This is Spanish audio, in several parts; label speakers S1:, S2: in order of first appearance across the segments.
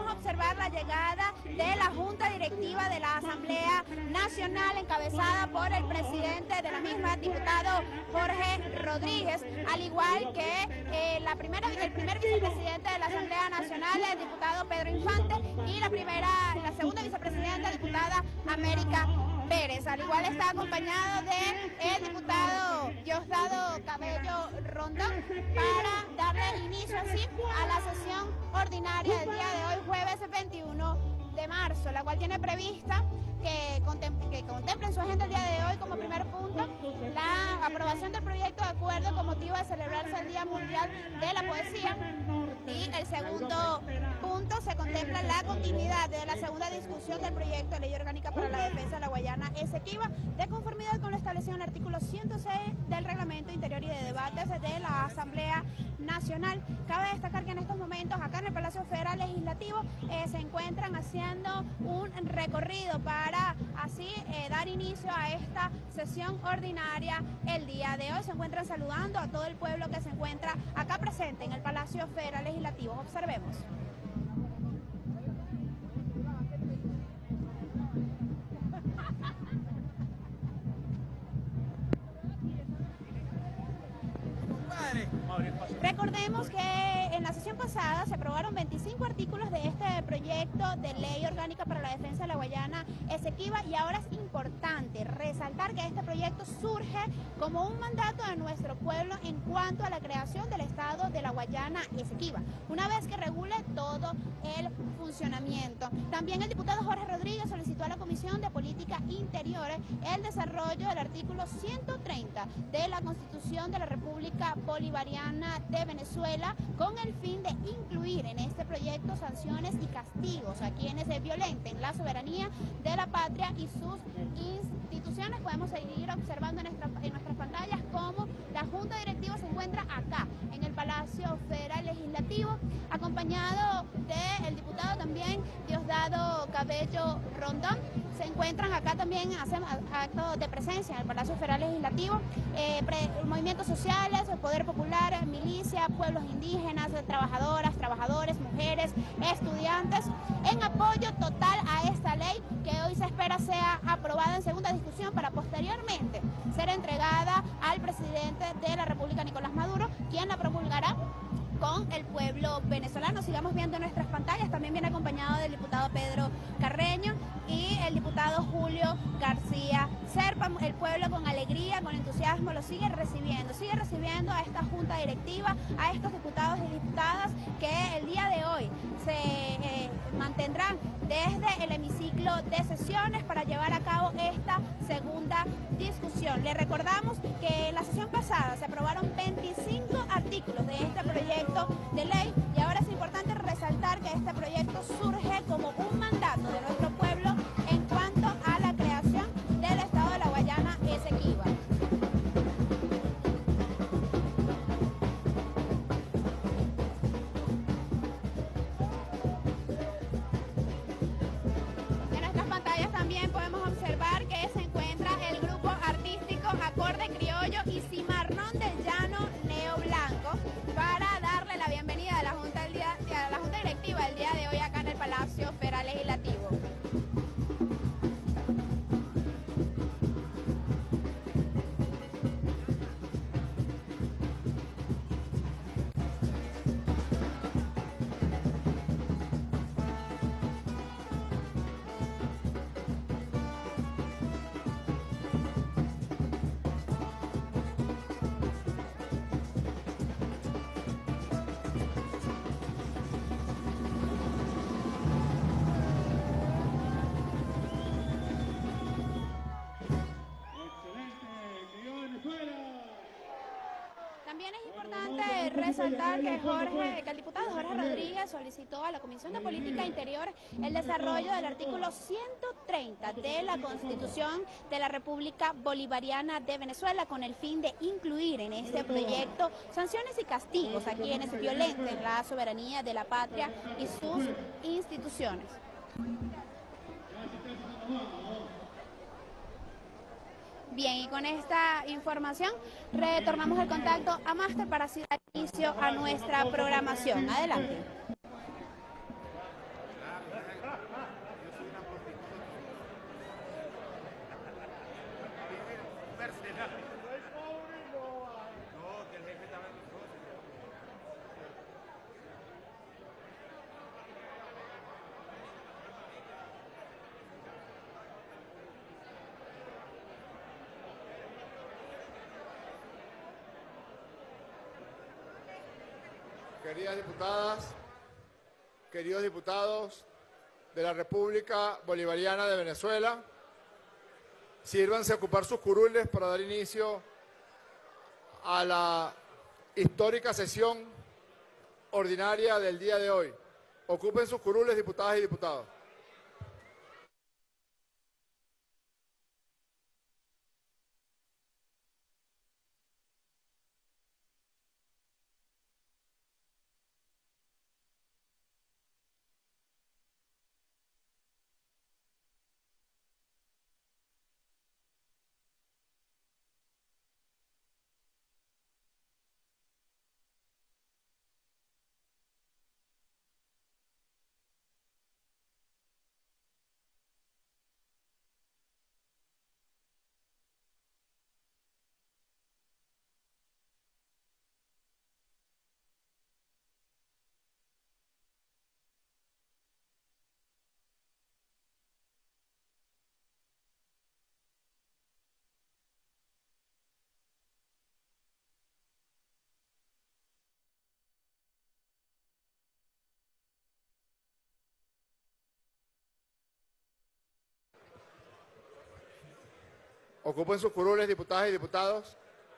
S1: podemos observar la llegada de la Junta Directiva de la Asamblea Nacional, encabezada por el presidente de la misma, diputado Jorge Rodríguez, al igual que el primer vicepresidente de la Asamblea Nacional, el diputado Pedro Infante, y la segunda vicepresidenta, diputada América Pérez. Al igual está acompañado del diputado Diosdado Cabello Rondón para darle inicio así a la sesión ordinaria del día de hoy, jueves 21 de marzo, la cual tiene prevista que contemple en su agenda el día de hoy como primer punto la aprobación del proyecto de acuerdo con motivo de celebrarse el Día Mundial de la Poesía, y el segundo punto se contempla la continuidad de la segunda discusión del proyecto de ley orgánica para la defensa de la Guayana Esequiba, de conformidad con lo establecido en el artículo 106 del Reglamento Interior y de Debates de la Asamblea Nacional. Cabe destacar que en estos momentos acá en el Palacio Federal Legislativo se encuentran haciendo un recorrido para así dar inicio a esta sesión ordinaria el día de hoy. Se encuentran saludando a todo el pueblo que se encuentra acá presente en el Palacio Federal Legislativo. Observemos. Recordemos que en la sesión pasada se aprobaron 25 artículos de este proyecto de ley orgánica para la defensa de la Guayana Esequiba, y ahora es importante resaltar que este proyecto surge como un mandato de nuestro pueblo en cuanto a la creación del Estado de la Guayana Esequiba, una vez que regule todo el funcionamiento. También el diputado Jorge Rodríguez solicitó a la Comisión de Política Interior el desarrollo del artículo 130 de la Constitución de la República Bolivariana de Venezuela, con el fin de incluir en este proyecto sanciones y castigos a quienes violenten la soberanía de la patria y sus instituciones. Podemos seguir observando en nuestras pantallas cómo la Junta Directiva se encuentra acá en el Palacio Federal Legislativo, acompañado del diputado también Diosdado Cabello Rondón. Se encuentran acá también, hacen actos de presencia en el Palacio Federal Legislativo, movimientos sociales, el Poder Popular, milicia, pueblos indígenas, trabajadoras, trabajadores, mujeres, estudiantes, en apoyo total a esta ley que hoy se espera sea aprobada en segunda discusión para posteriormente ser entregada al presidente de la República, Nicolás Maduro, quien la promulgará con el pueblo venezolano. Sigamos viendo nuestras pantallas. También viene acompañado del diputado Pedro Carreño y el diputado Julio García Serpa. El pueblo con alegría, con entusiasmo lo sigue recibiendo a esta junta directiva, a estos diputados y diputadas que el día de hoy se mantendrán desde el hemiciclo de sesiones para llevar a cabo esta segunda discusión. Le recordamos que en la sesión pasada se aprobaron 25 artículos de este proyecto de ley, y ahora es importante resaltar que este proyecto surge como un mandato de nuestro pueblo en cuanto a la creación del Estado de la Guayana Esequiba. En nuestras pantallas también podemos observar que se encuentra el grupo artístico Acorde Criollo y Cimarrón del Llano Neo Blanco para darle la bienvenida a la Junta Directiva el día de hoy acá en el Palacio Federal Legislativo. También es importante resaltar que el diputado Jorge Rodríguez solicitó a la Comisión de Política Interior el desarrollo del artículo 130 de la Constitución de la República Bolivariana de Venezuela, con el fin de incluir en este proyecto sanciones y castigos a quienes violenten la soberanía de la patria y sus instituciones. Bien, y con esta información retornamos el contacto a Máster para así dar inicio a nuestra programación. Adelante.
S2: Queridas diputadas, queridos diputados de la República Bolivariana de Venezuela, sírvanse a ocupar sus curules para dar inicio a la histórica sesión ordinaria del día de hoy. Ocupen sus curules, diputadas y diputados. Ocupen sus curules, diputadas y diputados.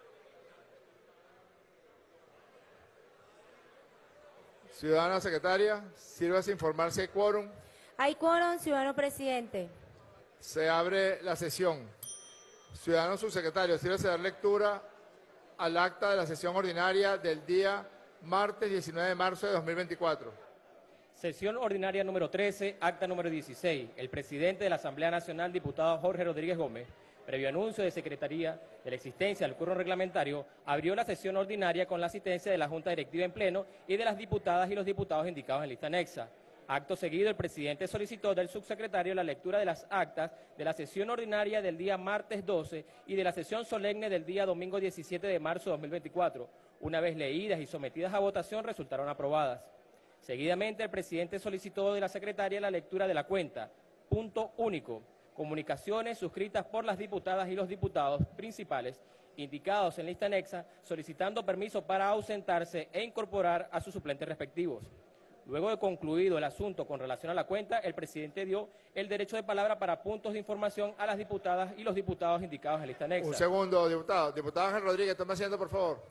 S2: Ciudadana secretaria, sírvase a informar si hay quórum.
S3: Hay quórum, ciudadano presidente.
S2: Se abre la sesión. Ciudadano subsecretario, sírvase a dar lectura al acta de la sesión ordinaria del día martes 19 de marzo de 2024.
S4: Sesión ordinaria número 13, acta número 16. El presidente de la Asamblea Nacional, diputado Jorge Rodríguez Gómez, previo anuncio de Secretaría de la existencia del quórum reglamentario, abrió la sesión ordinaria con la asistencia de la Junta Directiva en pleno y de las diputadas y los diputados indicados en lista anexa. Acto seguido, el presidente solicitó del subsecretario la lectura de las actas de la sesión ordinaria del día martes 12 y de la sesión solemne del día domingo 17 de marzo de 2024. Una vez leídas y sometidas a votación, resultaron aprobadas. Seguidamente, el presidente solicitó de la secretaria la lectura de la cuenta. Punto único. Comunicaciones suscritas por las diputadas y los diputados principales indicados en lista anexa, solicitando permiso para ausentarse e incorporar a sus suplentes respectivos. Luego de concluido el asunto con relación a la cuenta, el presidente dio el derecho de palabra para puntos de información a las diputadas y los diputados indicados en lista anexa.
S2: Un segundo, diputado. Diputado Ángel Rodríguez, tome asiento, por favor.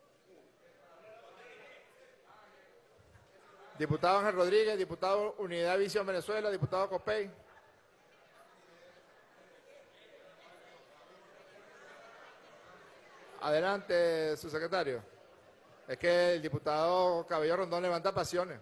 S2: Diputado Ángel Rodríguez, diputado Unidad Visión Venezuela, diputado Copey. Adelante, subsecretario. Es que el diputado Cabello Rondón levanta pasiones.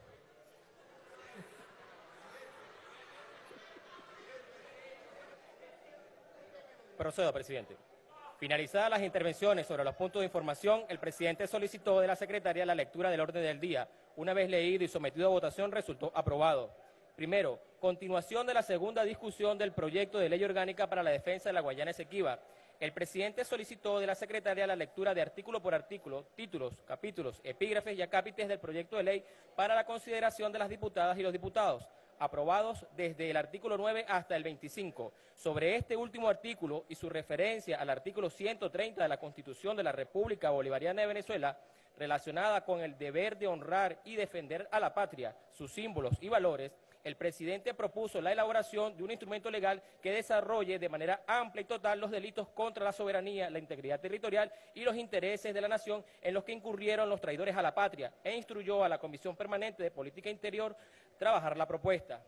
S4: Procedo, presidente. Finalizadas las intervenciones sobre los puntos de información, el presidente solicitó de la secretaria la lectura del orden del día. Una vez leído y sometido a votación, resultó aprobado. Primero, continuación de la segunda discusión del proyecto de ley orgánica para la defensa de la Guayana Esequiba. El presidente solicitó de la secretaria la lectura de artículo por artículo, títulos, capítulos, epígrafes y acápites del proyecto de ley para la consideración de las diputadas y los diputados, aprobados desde el artículo 9 hasta el 25. Sobre este último artículo y su referencia al artículo 130 de la Constitución de la República Bolivariana de Venezuela, relacionada con el deber de honrar y defender a la patria, sus símbolos y valores, el presidente propuso la elaboración de un instrumento legal que desarrolle de manera amplia y total los delitos contra la soberanía, la integridad territorial y los intereses de la nación en los que incurrieron los traidores a la patria, e instruyó a la Comisión Permanente de Política Interior trabajar la propuesta.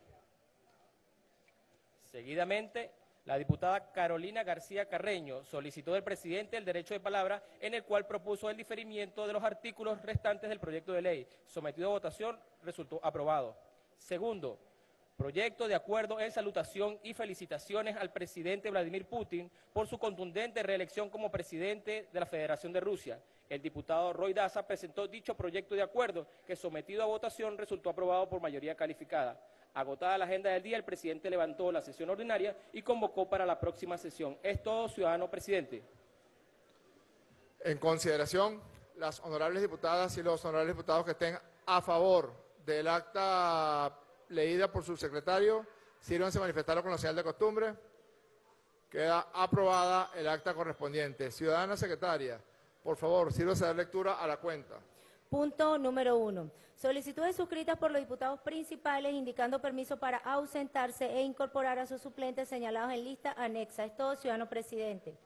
S4: Seguidamente, la diputada Carolina García Carreño solicitó del presidente el derecho de palabra, en el cual propuso el diferimiento de los artículos restantes del proyecto de ley. Sometido a votación, resultó aprobado. Segundo, proyecto de acuerdo en salutación y felicitaciones al presidente Vladimir Putin por su contundente reelección como presidente de la Federación de Rusia. El diputado Roy Daza presentó dicho proyecto de acuerdo que, sometido a votación, resultó aprobado por mayoría calificada. Agotada la agenda del día, el presidente levantó la sesión ordinaria y convocó para la próxima sesión. Es todo, ciudadano presidente.
S2: En consideración, las honorables diputadas y los honorables diputados que estén a favor del acta leída por su secretario, sírvanse a manifestarlo con la señal de costumbre. Queda aprobada el acta correspondiente. Ciudadana secretaria, por favor, sírvase a dar lectura a la cuenta.
S3: Punto número 1. Solicitudes suscritas por los diputados principales indicando permiso para ausentarse e incorporar a sus suplentes señalados en lista anexa. Es todo, ciudadano presidente.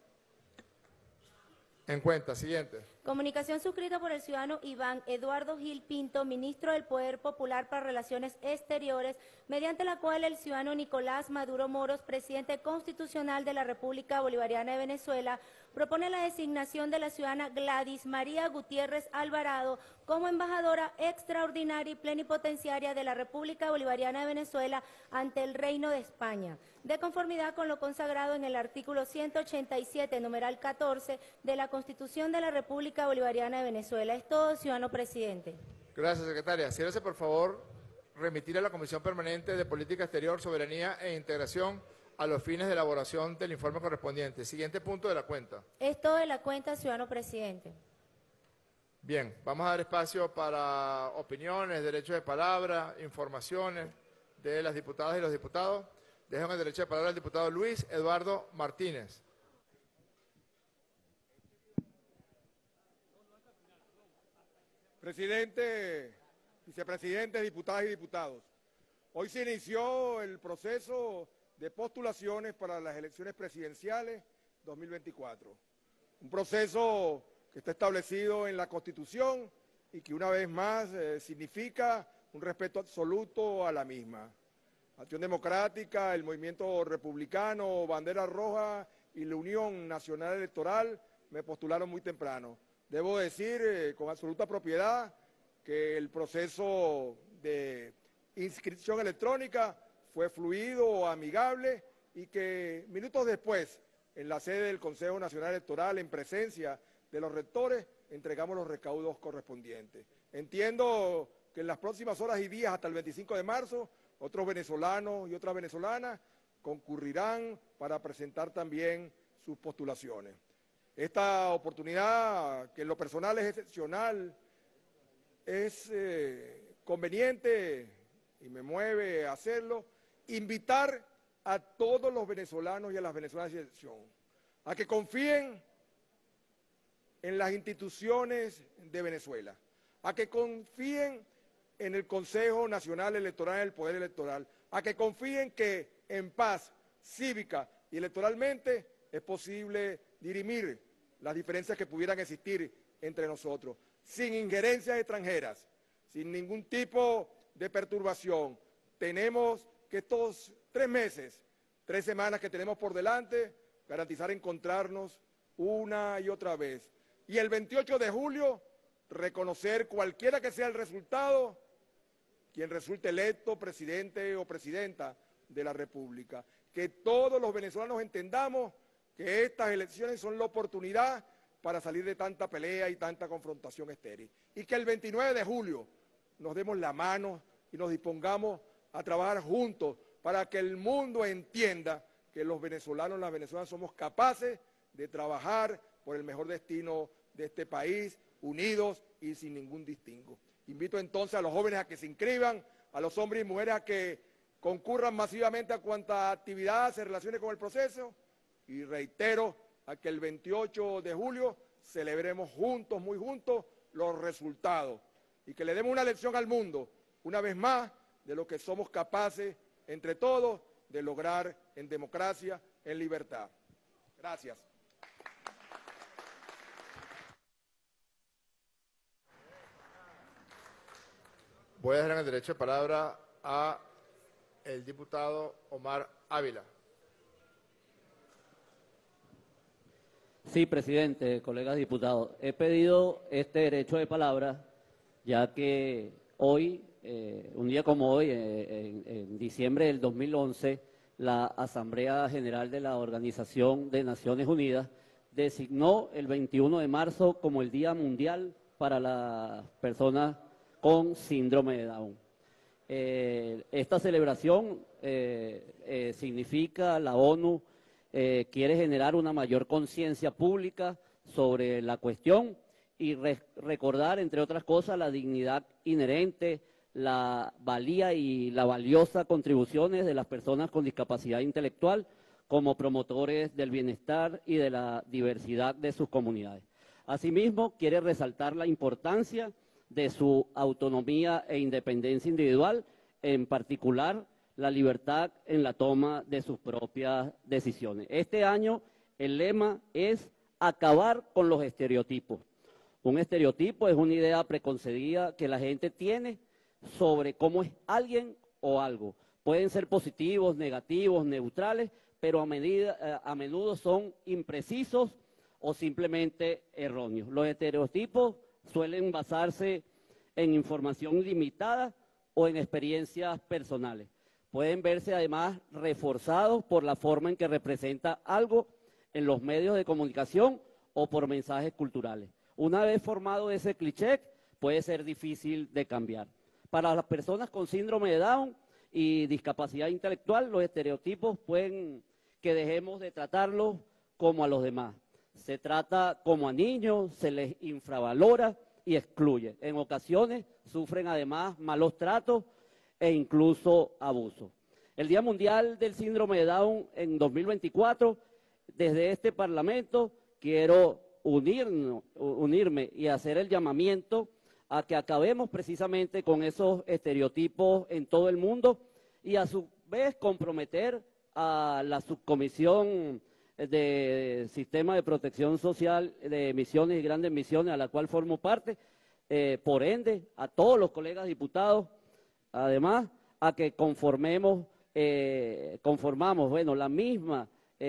S2: En cuenta. Siguiente.
S3: Comunicación suscrita por el ciudadano Iván Eduardo Gil Pinto, ministro del Poder Popular para Relaciones Exteriores, mediante la cual el ciudadano Nicolás Maduro Moros, presidente constitucional de la República Bolivariana de Venezuela, propone la designación de la ciudadana Gladys María Gutiérrez Alvarado como embajadora extraordinaria y plenipotenciaria de la República Bolivariana de Venezuela ante el Reino de España, de conformidad con lo consagrado en el artículo 187, numeral 14, de la Constitución de la República Bolivariana de Venezuela. Es todo, ciudadano presidente.
S2: Gracias, secretaria. Ciérrese, por favor, remitir a la Comisión Permanente de Política Exterior, Soberanía e Integración a los fines de elaboración del informe correspondiente. Siguiente punto de la cuenta.
S3: Es todo de la cuenta, ciudadano presidente.
S2: Bien, vamos a dar espacio para opiniones, derechos de palabra, informaciones de las diputadas y los diputados. Dejo el derecho de palabra al diputado Luis Eduardo Martínez.
S5: Presidente, vicepresidentes, diputadas y diputados. Hoy se inició el proceso de postulaciones para las elecciones presidenciales 2024. Un proceso que está establecido en la Constitución y que una vez más significa un respeto absoluto a la misma. Acción Democrática, el Movimiento Republicano, Bandera Roja y la Unión Nacional Electoral me postularon muy temprano. Debo decir con absoluta propiedad que el proceso de inscripción electrónica fue fluido, amigable y que minutos después, en la sede del Consejo Nacional Electoral, en presencia de los rectores, entregamos los recaudos correspondientes. Entiendo que en las próximas horas y días, hasta el 25 de marzo, otros venezolanos y otras venezolanas concurrirán para presentar también sus postulaciones. Esta oportunidad, que en lo personal es excepcional, es conveniente y me mueve a hacerlo, invitar a todos los venezolanos y a las venezolanas de elección a que confíen en las instituciones de Venezuela, a que confíen en el Consejo Nacional Electoral, en el Poder Electoral, a que confíen que en paz cívica y electoralmente es posible dirimir las diferencias que pudieran existir entre nosotros, sin injerencias extranjeras, sin ningún tipo de perturbación. Tenemos que estos 3 meses, 3 semanas que tenemos por delante, garantizar encontrarnos una y otra vez. Y el 28 de julio, reconocer cualquiera que sea el resultado, quien resulte electo presidente o presidenta de la República. Que todos los venezolanos entendamos que estas elecciones son la oportunidad para salir de tanta pelea y tanta confrontación estéril. Y que el 29 de julio nos demos la mano y nos dispongamos a trabajar juntos para que el mundo entienda que los venezolanos y las venezolanas somos capaces de trabajar por el mejor destino de este país, unidos y sin ningún distingo. Invito entonces a los jóvenes a que se inscriban, a los hombres y mujeres a que concurran masivamente a cuanta actividad se relacione con el proceso y reitero a que el 28 de julio celebremos juntos, muy juntos, los resultados y que le demos una lección al mundo, una vez más, de lo que somos capaces entre todos de lograr en democracia, en libertad. Gracias.
S2: Voy a dejar el derecho de palabra a el diputado Omar Ávila.
S6: Sí, presidente, colegas diputados. He pedido este derecho de palabra ya que hoy, un día como hoy, en diciembre del 2011, la Asamblea General de la Organización de Naciones Unidas designó el 21 de marzo como el Día Mundial para las personas con síndrome de Down. Esta celebración significa, la ONU quiere generar una mayor conciencia pública sobre la cuestión y recordar, entre otras cosas, la dignidad inherente, la valía y la valiosa contribuciones de las personas con discapacidad intelectual como promotores del bienestar y de la diversidad de sus comunidades. Asimismo, quiere resaltar la importancia de su autonomía e independencia individual, en particular la libertad en la toma de sus propias decisiones. Este año el lema es acabar con los estereotipos. Un estereotipo es una idea preconcebida que la gente tiene sobre cómo es alguien o algo. Pueden ser positivos, negativos, neutrales, pero a menudo son imprecisos o simplemente erróneos. Los estereotipos suelen basarse en información limitada o en experiencias personales. Pueden verse además reforzados por la forma en que representa algo en los medios de comunicación o por mensajes culturales. Una vez formado ese cliché, puede ser difícil de cambiar. Para las personas con síndrome de Down y discapacidad intelectual, los estereotipos pueden que dejemos de tratarlos como a los demás. Se trata como a niños, se les infravalora y excluye. En ocasiones sufren además malos tratos e incluso abusos. El Día Mundial del Síndrome de Down en 2024, desde este Parlamento quiero unirme y hacer el llamamiento a que acabemos precisamente con esos estereotipos en todo el mundo y a su vez comprometer a la subcomisión de Sistema de Protección Social de Emisiones y Grandes Emisiones, a la cual formo parte, por ende, a todos los colegas diputados, además, a que conformamos, la misma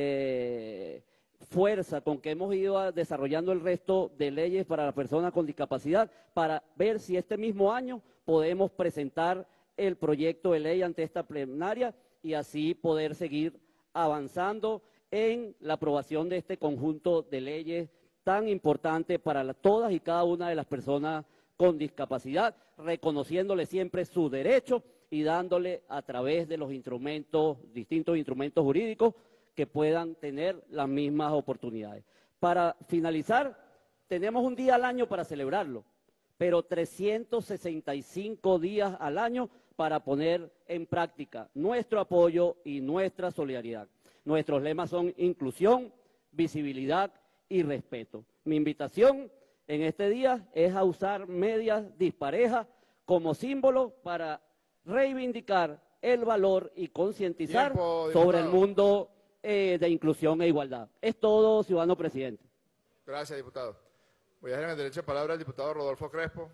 S6: fuerza con que hemos ido desarrollando el resto de leyes para las personas con discapacidad, para ver si este mismo año podemos presentar el proyecto de ley ante esta plenaria y así poder seguir avanzando en la aprobación de este conjunto de leyes tan importante para todas y cada una de las personas con discapacidad, reconociéndole siempre su derecho y dándole a través de los distintos instrumentos jurídicos que puedan tener las mismas oportunidades. Para finalizar, tenemos un día al año para celebrarlo, pero 365 días al año para poner en práctica nuestro apoyo y nuestra solidaridad. Nuestros lemas son inclusión, visibilidad y respeto. Mi invitación en este día es a usar medias disparejas como símbolo para reivindicar el valor y concientizar sobre el mundo de inclusión e igualdad. Es todo, ciudadano presidente.
S2: Gracias, diputado. Voy a dejar en el derecho de palabra al diputado Rodolfo Crespo.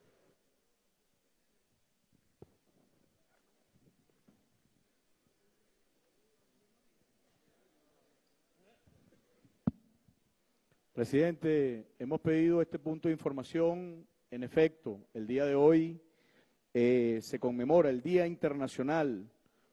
S5: Presidente, hemos pedido este punto de información. En efecto, el día de hoy se conmemora el Día Internacional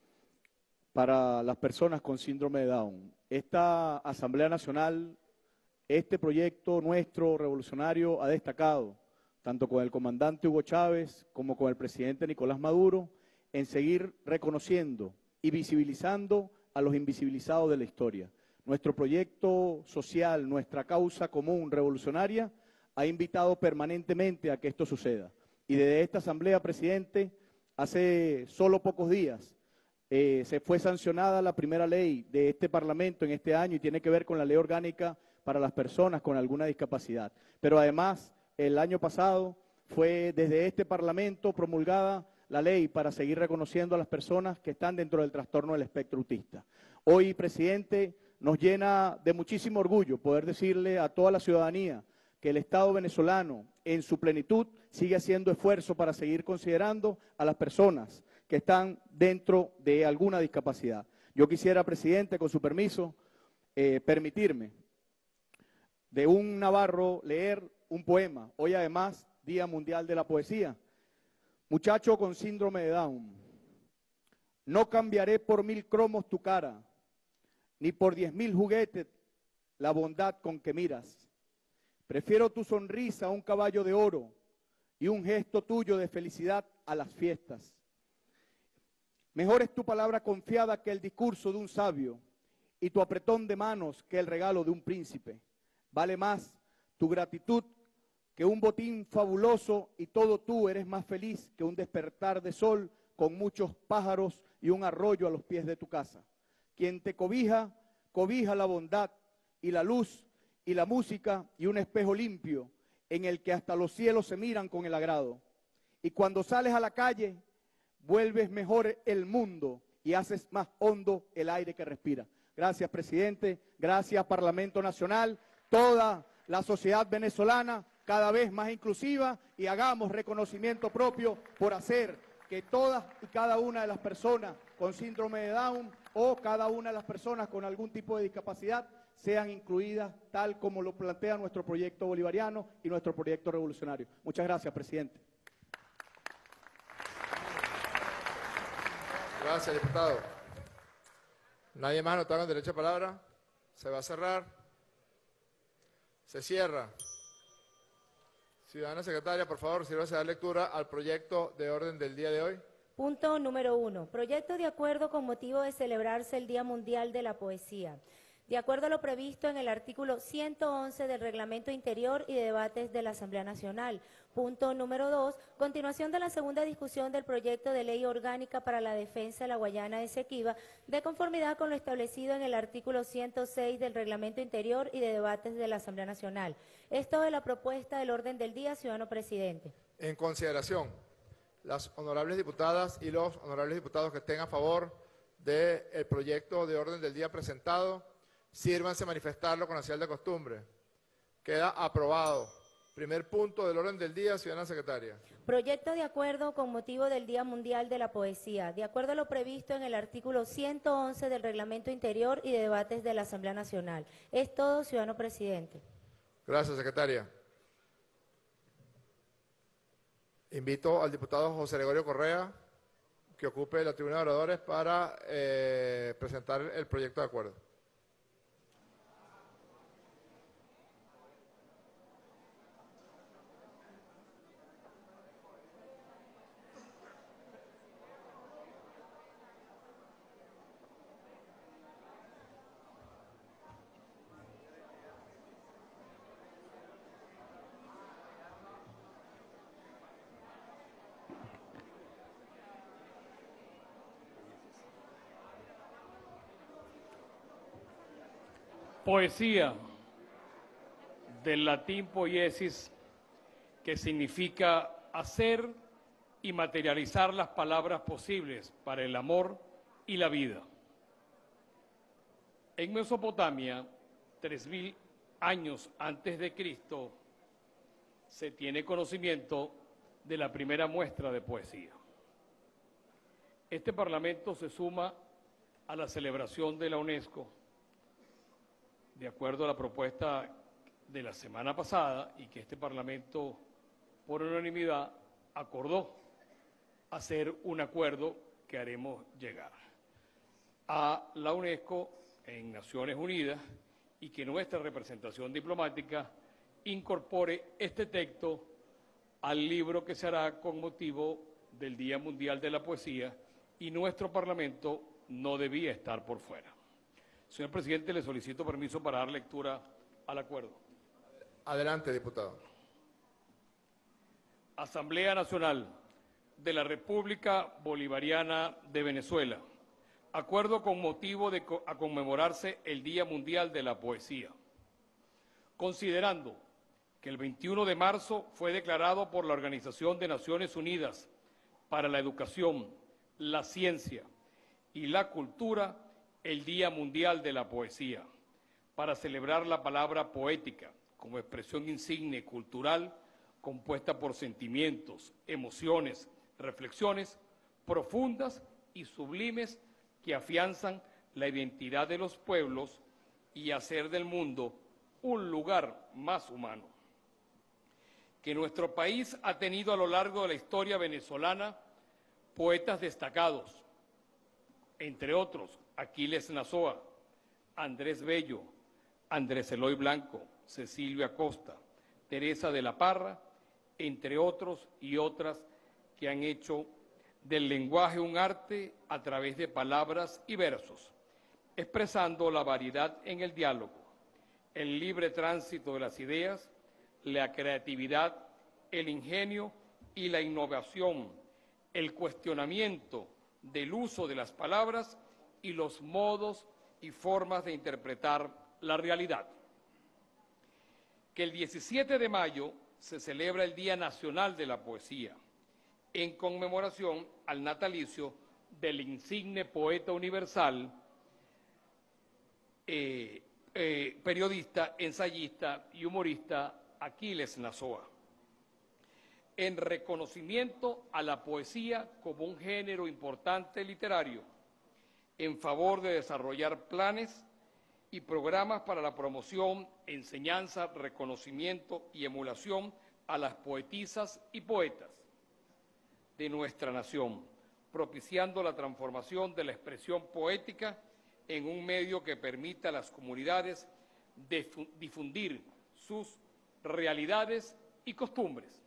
S5: para las personas con síndrome de Down. Esta Asamblea Nacional, este proyecto nuestro revolucionario ha destacado, tanto con el comandante Hugo Chávez como con el presidente Nicolás Maduro, en seguir reconociendo y visibilizando a los invisibilizados de la historia. Nuestro proyecto social, nuestra causa común revolucionaria, ha invitado permanentemente a que esto suceda. Y desde esta Asamblea, presidente, hace solo pocos días, se fue sancionada la primera ley de este Parlamento en este año y tiene que ver con la ley orgánica para las personas con alguna discapacidad. Pero además, el año pasado fue desde este Parlamento promulgada la ley para seguir reconociendo a las personas que están dentro del trastorno del espectro autista. Hoy, presidente, nos llena de muchísimo orgullo poder decirle a toda la ciudadanía que el Estado venezolano en su plenitud sigue haciendo esfuerzo para seguir considerando a las personas que están dentro de alguna discapacidad. Yo quisiera, presidente, con su permiso, permitirme de un navarro leer un poema. Hoy además, Día Mundial de la Poesía. Muchacho con síndrome de Down, no cambiaré por 1000 cromos tu cara, ni por 10.000 juguetes la bondad con que miras. Prefiero tu sonrisa a un caballo de oro y un gesto tuyo de felicidad a las fiestas. Mejor es tu palabra confiada que el discurso de un sabio y tu apretón de manos que el regalo de un príncipe. Vale más tu gratitud que un botín fabuloso y todo tú eres más feliz que un despertar de sol con muchos pájaros y un arroyo a los pies de tu casa. Quien te cobija, cobija la bondad y la luz
S7: y la música y un espejo limpio en el que hasta los cielos se miran con el agrado. Y cuando sales a la calle, vuelves mejor el mundo y haces más hondo el aire que respira. Gracias, presidente. Gracias, Parlamento Nacional. Toda la sociedad venezolana cada vez más inclusiva, y hagamos reconocimiento propio por hacer que todas y cada una de las personas con síndrome de Down o cada una de las personas con algún tipo de discapacidad sean incluidas tal como lo plantea nuestro proyecto bolivariano y nuestro proyecto revolucionario. Muchas gracias, presidente.
S2: Gracias, diputado. ¿Nadie más anotado con derecho a palabra? ¿Se va a cerrar? Se cierra. Ciudadana secretaria, por favor, sírvase a dar lectura al proyecto de orden del día de hoy.
S3: Punto número 1. Proyecto de acuerdo con motivo de celebrarse el Día Mundial de la Poesía. De acuerdo a lo previsto en el artículo 111 del Reglamento Interior y de Debates de la Asamblea Nacional. Punto número 2. Continuación de la segunda discusión del proyecto de ley orgánica para la defensa de la Guayana Esequiba, de conformidad con lo establecido en el artículo 106 del Reglamento Interior y de Debates de la Asamblea Nacional. Esto de la propuesta del orden del día, ciudadano presidente.
S2: En consideración, las honorables diputadas y los honorables diputados que estén a favor del proyecto de orden del día presentado, sírvanse a manifestarlo con la señal de costumbre. Queda aprobado. Primer punto del orden del día, ciudadana secretaria.
S3: Proyecto de acuerdo con motivo del Día Mundial de la Poesía. De acuerdo a lo previsto en el artículo 111 del Reglamento Interior y de Debates de la Asamblea Nacional. Es todo, ciudadano presidente.
S2: Gracias, secretaria. Invito al diputado José Gregorio Correa que ocupe la tribuna de oradores para presentar el proyecto de acuerdo.
S8: Poesía, del latín poiesis, que significa hacer y materializar las palabras posibles para el amor y la vida. En Mesopotamia, 3000 años antes de Cristo, se tiene conocimiento de la primera muestra de poesía. Este Parlamento se suma a la celebración de la UNESCO, de acuerdo a la propuesta de la semana pasada, y que este Parlamento, por unanimidad, acordó hacer un acuerdo que haremos llegar a la UNESCO en Naciones Unidas, y que nuestra representación diplomática incorpore este texto al libro que se hará con motivo del Día Mundial de la Poesía, y nuestro Parlamento no debía estar por fuera. Señor presidente, le solicito permiso para dar lectura al acuerdo.
S2: Adelante, diputado.
S8: Asamblea Nacional de la República Bolivariana de Venezuela. Acuerdo con motivo de a conmemorarse el Día Mundial de la Poesía. Considerando que el 21 de marzo fue declarado por la Organización de Naciones Unidas para la Educación, la Ciencia y la Cultura el Día Mundial de la Poesía, para celebrar la palabra poética como expresión insigne cultural compuesta por sentimientos, emociones, reflexiones profundas y sublimes que afianzan la identidad de los pueblos y hacer del mundo un lugar más humano. Que nuestro país ha tenido a lo largo de la historia venezolana poetas destacados, entre otros Aquiles Nazoa, Andrés Bello, Andrés Eloy Blanco, Cecilio Acosta, Teresa de la Parra, entre otros y otras que han hecho del lenguaje un arte a través de palabras y versos, expresando la variedad en el diálogo, el libre tránsito de las ideas, la creatividad, el ingenio y la innovación, el cuestionamiento del uso de las palabras y los modos y formas de interpretar la realidad. que el 17 de mayo se celebra el Día Nacional de la Poesía, en conmemoración al natalicio del insigne poeta universal, periodista, ensayista y humorista Aquiles Nazoa, en reconocimiento a la poesía como un género importante literario, en favor de desarrollar planes y programas para la promoción, enseñanza, reconocimiento y emulación a las poetisas y poetas de nuestra nación, propiciando la transformación de la expresión poética en un medio que permita a las comunidades difundir sus realidades y costumbres.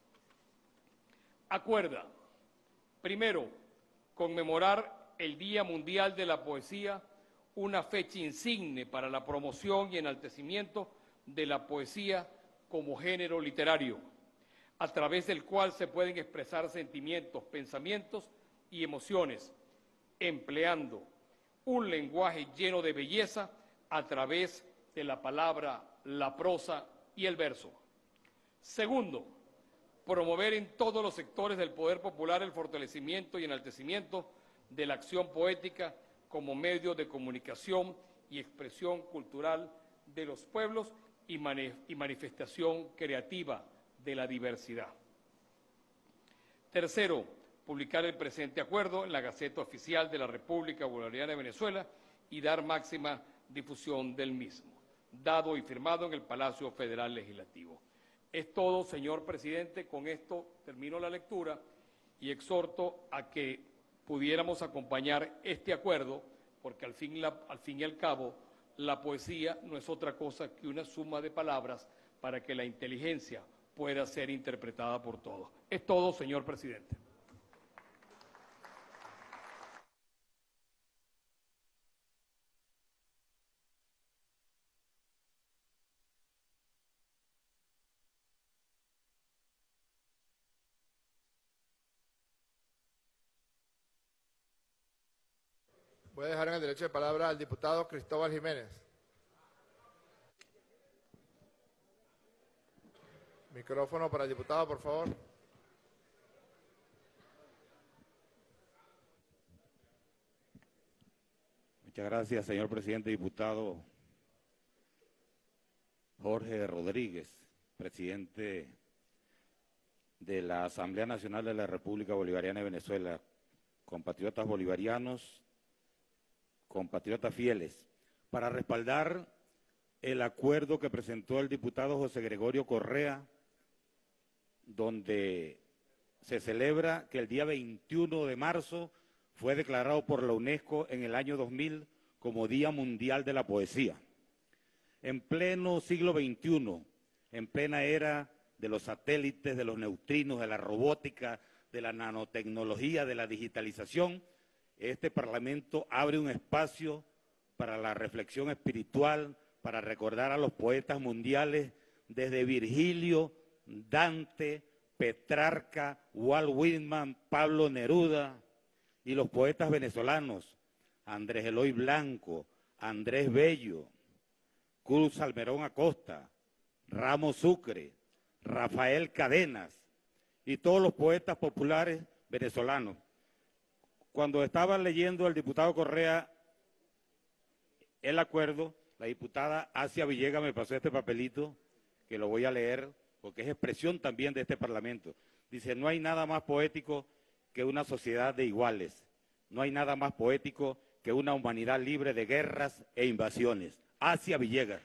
S8: Acuerda, primero, conmemorar el Día Mundial de la Poesía, una fecha insigne para la promoción y enaltecimiento de la poesía como género literario, a través del cual se pueden expresar sentimientos, pensamientos y emociones, empleando un lenguaje lleno de belleza a través de la palabra, la prosa y el verso. Segundo, promover en todos los sectores del poder popular el fortalecimiento y enaltecimiento de la acción poética como medio de comunicación y expresión cultural de los pueblos y manifestación creativa de la diversidad. Tercero, publicar el presente acuerdo en la Gaceta Oficial de la República Bolivariana de Venezuela y dar máxima difusión del mismo, dado y firmado en el Palacio Federal Legislativo. Es todo, señor presidente. Con esto termino la lectura y exhorto a que pudiéramos acompañar este acuerdo, porque al fin y al cabo la poesía no es otra cosa que una suma de palabras para que la inteligencia pueda ser interpretada por todos. Es todo, señor presidente.
S2: Voy a dejar en el derecho de palabra al diputado Cristóbal Jiménez. Micrófono para el diputado, por favor.
S9: Muchas gracias, señor presidente. Diputado Jorge Rodríguez, presidente de la Asamblea Nacional de la República Bolivariana de Venezuela, compatriotas bolivarianos, compatriotas fieles, para respaldar el acuerdo que presentó el diputado José Gregorio Correa, donde se celebra que el día 21 de marzo fue declarado por la UNESCO en el año 2000 como Día Mundial de la Poesía. En pleno siglo XXI, en plena era de los satélites, de los neutrinos, de la robótica, de la nanotecnología, de la digitalización, este Parlamento abre un espacio para la reflexión espiritual, para recordar a los poetas mundiales desde Virgilio, Dante, Petrarca, Walt Whitman, Pablo Neruda, y los poetas venezolanos, Andrés Eloy Blanco, Andrés Bello, Cruz Salmerón Acosta, Ramos Sucre, Rafael Cadenas y todos los poetas populares venezolanos. Cuando estaba leyendo el diputado Correa el acuerdo, la diputada Asia Villegas me pasó este papelito, que lo voy a leer, porque es expresión también de este Parlamento. Dice, no hay nada más poético que una sociedad de iguales. No hay nada más poético que una humanidad libre de guerras e invasiones. Asia Villegas.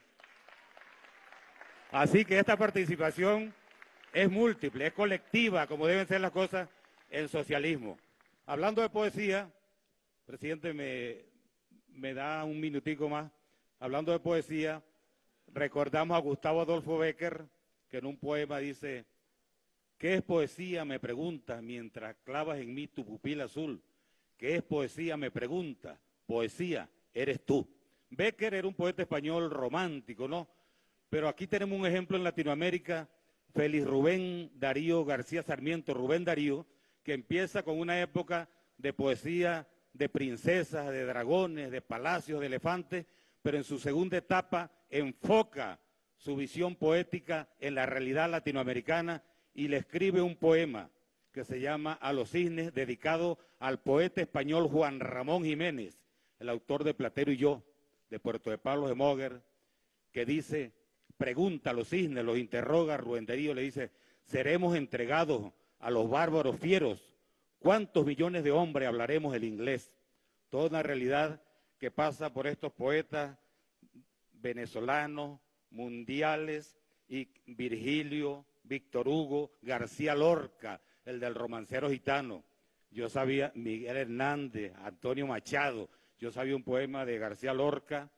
S9: Así que esta participación es múltiple, es colectiva, como deben ser las cosas en socialismo. Hablando de poesía, presidente, me da un minutico más. Hablando de poesía, recordamos a Gustavo Adolfo Bécquer, que en un poema dice, ¿qué es poesía? Me preguntas mientras clavas en mí tu pupila azul. ¿Qué es poesía? Me pregunta. Poesía eres tú. Bécquer era un poeta español romántico, ¿no? Pero aquí tenemos un ejemplo en Latinoamérica, Félix Rubén Darío García Sarmiento, Rubén Darío, que empieza con una época de poesía de princesas, de dragones, de palacios, de elefantes, pero en su segunda etapa enfoca su visión poética en la realidad latinoamericana y le escribe un poema que se llama A los cisnes, dedicado al poeta español Juan Ramón Jiménez, el autor de Platero y yo, de Puerto de Palos de Moguer, que dice, pregunta a los cisnes, los interroga, Rubén Darío le dice, ¿seremos entregados a los bárbaros fieros? ¿Cuántos millones de hombres hablaremos el inglés? Toda una realidad que pasa por estos poetas venezolanos, mundiales, y Virgilio, Víctor Hugo, García Lorca, el del romancero gitano. Yo sabía, Miguel Hernández, Antonio Machado, yo sabía un poema de García Lorca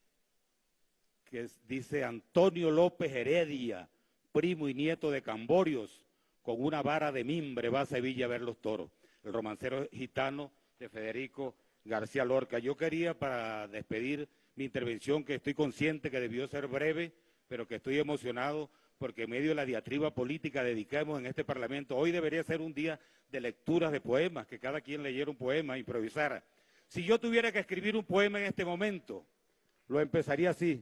S9: que dice, Antonio López Heredia, primo y nieto de Camborios, con una vara de mimbre va a Sevilla a ver los toros. El romancero gitano de Federico García Lorca. Yo quería, para despedir mi intervención, que estoy consciente que debió ser breve, pero que estoy emocionado porque en medio de la diatriba política dedicamos en este Parlamento, hoy debería ser un día de lecturas de poemas, que cada quien leyera un poema, improvisara. Si yo tuviera que escribir un poema en este momento, lo empezaría así.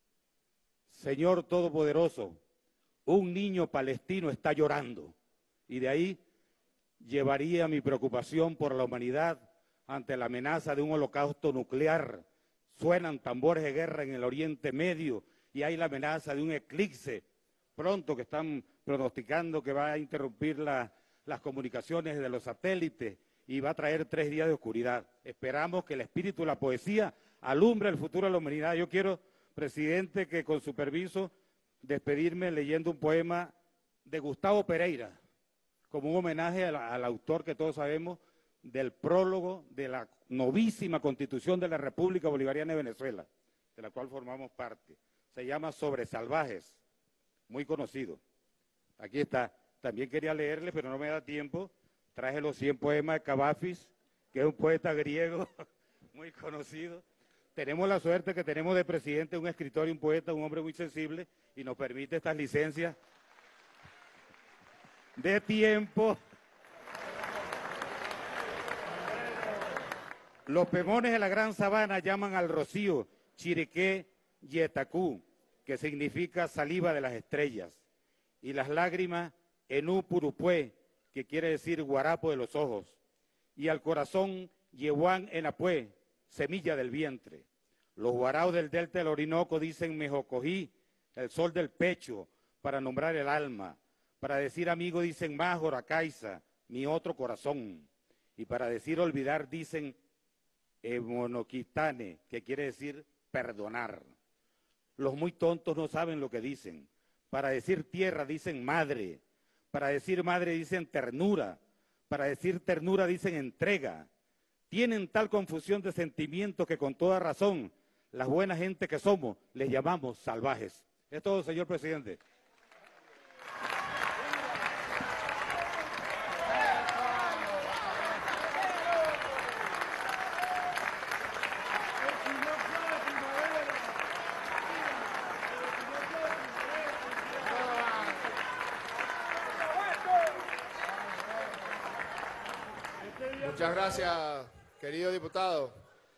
S9: Señor Todopoderoso, un niño palestino está llorando. Y de ahí llevaría mi preocupación por la humanidad ante la amenaza de un holocausto nuclear. Suenan tambores de guerra en el Oriente Medio y hay la amenaza de un eclipse pronto que están pronosticando que va a interrumpir las comunicaciones de los satélites y va a traer 3 días de oscuridad. Esperamos que el espíritu de la poesía alumbre el futuro de la humanidad. Yo quiero, presidente, que con su permiso despedirme leyendo un poema de Gustavo Pereira, como un homenaje al autor que todos sabemos del prólogo de la novísima Constitución de la República Bolivariana de Venezuela, de la cual formamos parte. Se llama Sobre Salvajes, muy conocido. Aquí está. También quería leerle, pero no me da tiempo. Traje los 100 poemas de Cavafis, que es un poeta griego muy conocido. Tenemos la suerte que tenemos de presidente un escritor y un poeta, un hombre muy sensible, y nos permite estas licencias de tiempo. Los pemones de la gran sabana llaman al rocío Chiriqué Yetacú, que significa saliva de las estrellas, y las lágrimas Enú Purupue, que quiere decir guarapo de los ojos, y al corazón Yehuán Enapue, semilla del vientre. Los guaraos del delta del Orinoco dicen Mejocojí, el sol del pecho, para nombrar el alma. Para decir amigo dicen Májora Caiza, mi otro corazón. Y para decir olvidar dicen Monoquitane, que quiere decir perdonar. Los muy tontos no saben lo que dicen. Para decir tierra dicen madre. Para decir madre dicen ternura. Para decir ternura dicen entrega. Tienen tal confusión de sentimientos que con toda razón, las buenas gente que somos, les llamamos salvajes. Es todo, señor presidente.
S2: Muchas gracias, querido diputado.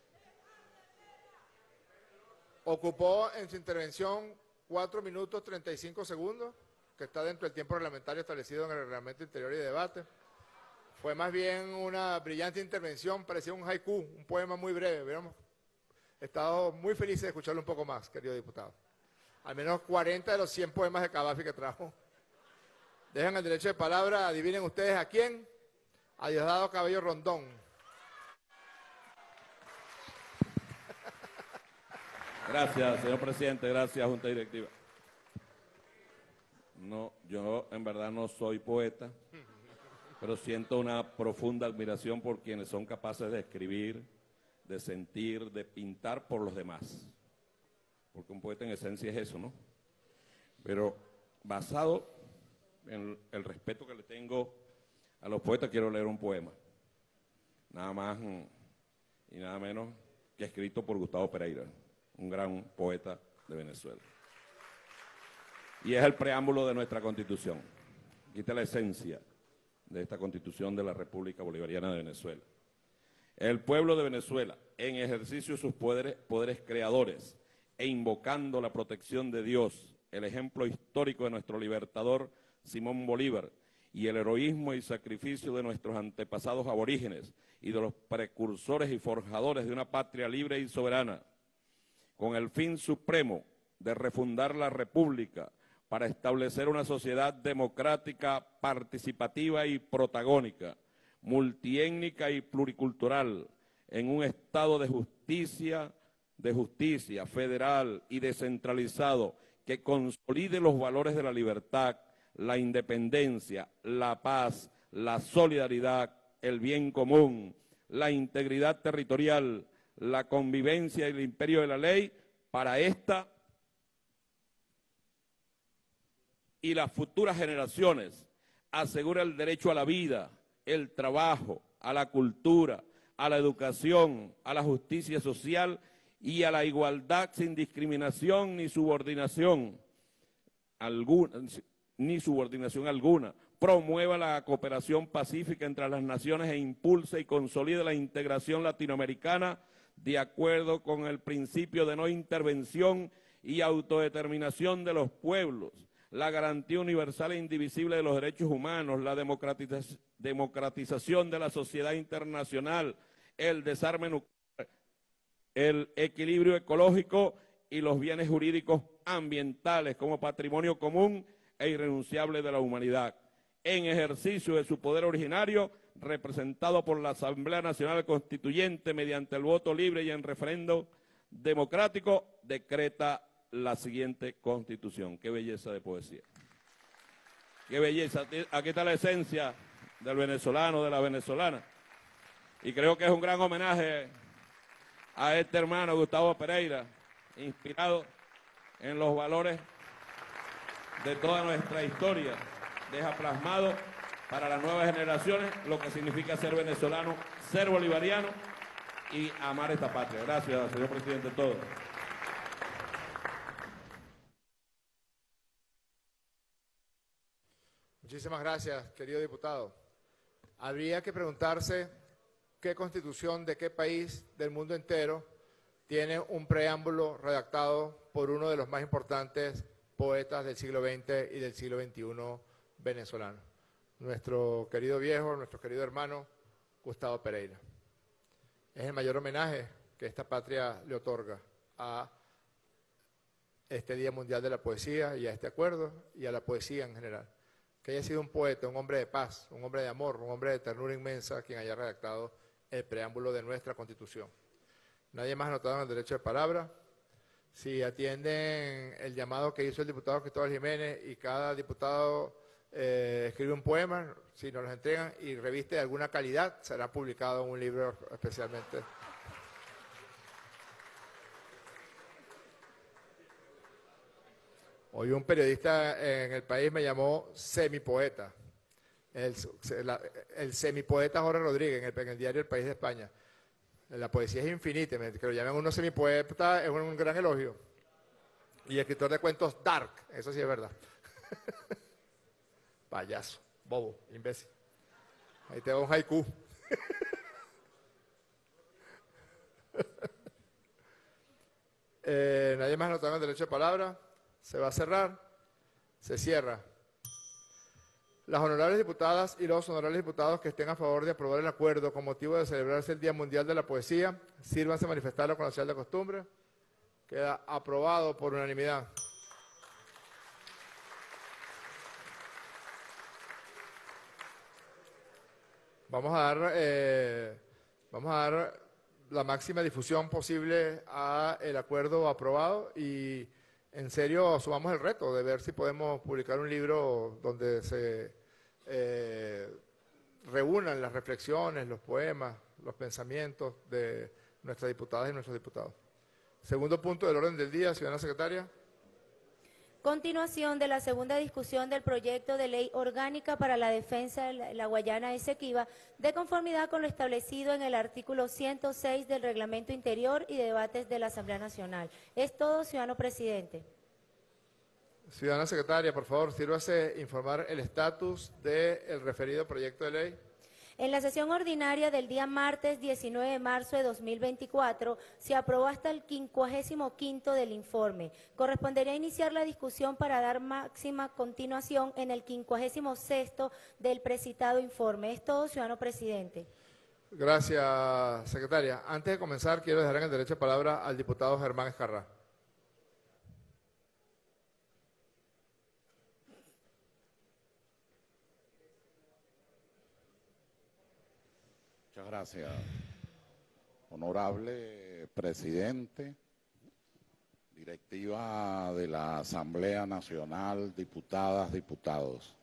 S2: Ocupó en su intervención 4 minutos 35 segundos, que está dentro del tiempo reglamentario establecido en el reglamento interior y de debate. Fue más bien una brillante intervención, parecía un haiku, un poema muy breve. Hubiéramos estado muy felices de escucharlo un poco más, querido diputado. Al menos 40 de los 100 poemas de Cavafis que trajo. Dejan el derecho de palabra, adivinen ustedes a quién. A Diosdado Cabello Rondón.
S10: Gracias, señor presidente. Gracias, Junta Directiva. No, yo en verdad no soy poeta, pero siento una profunda admiración por quienes son capaces de escribir, de sentir, de pintar por los demás. Porque un poeta en esencia es eso, ¿no? Pero basado en el respeto que le tengo a los poetas, quiero leer un poema, nada más y nada menos que escrito por Gustavo Pereira, un gran poeta de Venezuela. Y es el preámbulo de nuestra Constitución. Aquí está la esencia de esta Constitución de la República Bolivariana de Venezuela. El pueblo de Venezuela, en ejercicio de sus poderes creadores e invocando la protección de Dios, el ejemplo histórico de nuestro libertador Simón Bolívar y el heroísmo y sacrificio de nuestros antepasados aborígenes y de los precursores y forjadores de una patria libre y soberana, con el fin supremo de refundar la República para establecer una sociedad democrática, participativa y protagónica, multiétnica y pluricultural, en un estado de justicia federal y descentralizado que consolide los valores de la libertad, la independencia, la paz, la solidaridad, el bien común, la integridad territorial, la convivencia y el imperio de la ley para esta y las futuras generaciones. Asegura el derecho a la vida, el trabajo, a la cultura, a la educación, a la justicia social y a la igualdad sin discriminación ni subordinación alguna. Promueva la cooperación pacífica entre las naciones e impulsa y consolida la integración latinoamericana de acuerdo con el principio de no intervención y autodeterminación de los pueblos, la garantía universal e indivisible de los derechos humanos, la democratización de la sociedad internacional, el desarme nuclear, el equilibrio ecológico y los bienes jurídicos ambientales como patrimonio común e irrenunciable de la humanidad, en ejercicio de su poder originario, representado por la Asamblea Nacional Constituyente mediante el voto libre y en referendo democrático, decreta la siguiente Constitución. Qué belleza de poesía. Qué belleza. Aquí está la esencia del venezolano, de la venezolana. Y creo que es un gran homenaje a este hermano Gustavo Pereira, inspirado en los valores de toda nuestra historia. Deja plasmado para las nuevas generaciones lo que significa ser venezolano, ser bolivariano y amar esta patria. Gracias, señor presidente, todo.
S2: Muchísimas gracias, querido diputado. Habría que preguntarse qué constitución de qué país del mundo entero tiene un preámbulo redactado por uno de los más importantes poetas del siglo XX y del siglo XXI venezolano. Nuestro querido viejo, nuestro querido hermano, Gustavo Pereira. Es el mayor homenaje que esta patria le otorga a este Día Mundial de la Poesía y a este acuerdo y a la poesía en general. Que haya sido un poeta, un hombre de paz, un hombre de amor, un hombre de ternura inmensa quien haya redactado el preámbulo de nuestra Constitución. Nadie más anotado en el derecho de palabra. Si atienden el llamado que hizo el diputado Cristóbal Jiménez y cada diputado escribe un poema, si nos los entregan y reviste de alguna calidad, será publicado en un libro especialmente. Hoy un periodista en El País me llamó semipoeta, el semipoeta Jorge Rodríguez en el diario El País de España. La poesía es infinita, que lo llamen uno semipoeta es un gran elogio. Y escritor de cuentos dark, eso sí es verdad. Payaso, bobo, imbécil. Ahí te va un haiku. Nadie más anotado en el derecho de palabra. Se va a cerrar. Se cierra. Las honorables diputadas y los honorables diputados que estén a favor de aprobar el acuerdo con motivo de celebrarse el Día Mundial de la Poesía, sírvanse a manifestarlo con la señal de costumbre. Queda aprobado por unanimidad. Vamos a dar la máxima difusión posible al acuerdo aprobado y en serio asumamos el reto de ver si podemos publicar un libro donde se reúnan las reflexiones, los poemas, los pensamientos de nuestras diputadas y nuestros diputados. Segundo punto del orden del día, ciudadana secretaria.
S3: Continuación de la segunda discusión del proyecto de ley orgánica para la defensa de la Guayana Esequiba, de conformidad con lo establecido en el artículo 106 del Reglamento Interior y de Debates de la Asamblea Nacional. Es todo, ciudadano presidente.
S2: Ciudadana secretaria, por favor, sírvase informar el estatus del referido proyecto de ley.
S3: En la sesión ordinaria del día martes 19 de marzo de 2024 se aprobó hasta el 55º del informe. Correspondería iniciar la discusión para dar máxima continuación en el 56º del precitado informe. Es todo, ciudadano presidente.
S2: Gracias, secretaria. Antes de comenzar, quiero dejar en el derecho de palabra al diputado Germán Escarrá.
S11: Muchas gracias, honorable presidente, directiva de la Asamblea Nacional, diputadas, diputados.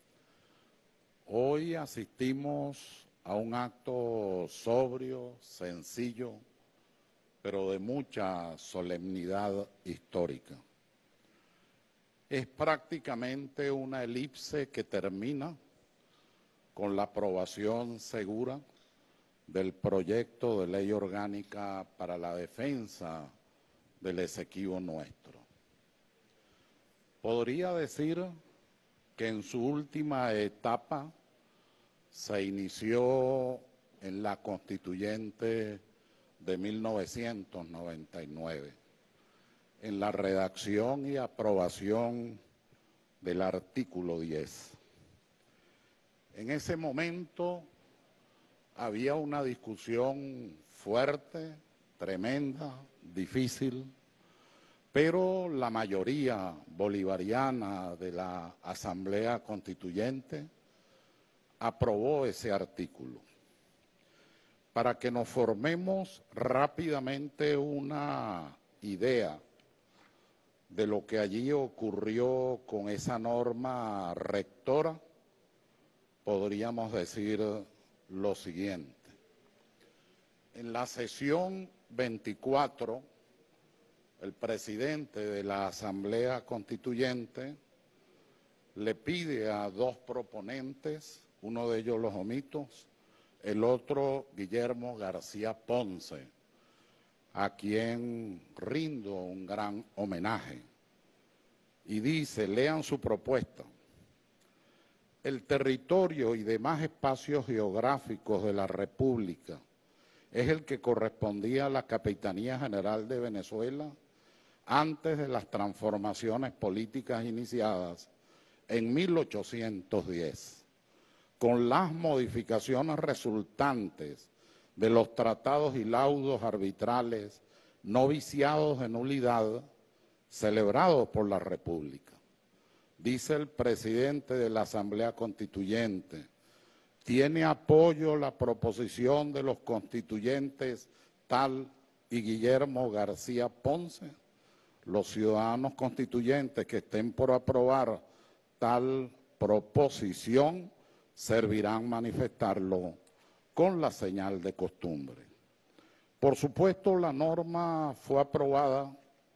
S11: Hoy asistimos a un acto sobrio, sencillo, pero de mucha solemnidad histórica. Es prácticamente una elipse que termina con la aprobación segura del proyecto de ley orgánica para la defensa del Esequibo nuestro. Podría decir que en su última etapa se inició en la Constituyente de 1999, en la redacción y aprobación del artículo 10. En ese momento había una discusión fuerte, tremenda, difícil, pero la mayoría bolivariana de la Asamblea Constituyente aprobó ese artículo. Para que nos formemos rápidamente una idea de lo que allí ocurrió con esa norma rectora, podríamos decir lo siguiente. En la sesión 24, el presidente de la Asamblea Constituyente le pide a dos proponentes, uno de ellos los omitos, el otro Guillermo García Ponce, a quien rindo un gran homenaje. Y dice, lean su propuesta. El territorio y demás espacios geográficos de la República es el que correspondía a la Capitanía General de Venezuela antes de las transformaciones políticas iniciadas en 1810, con las modificaciones resultantes de los tratados y laudos arbitrales no viciados de nulidad celebrados por la República. Dice el presidente de la Asamblea Constituyente, tiene apoyo la proposición de los constituyentes Tal y Guillermo García Ponce. Los ciudadanos constituyentes que estén por aprobar tal proposición servirán manifestarlo con la señal de costumbre. Por supuesto, la norma fue aprobada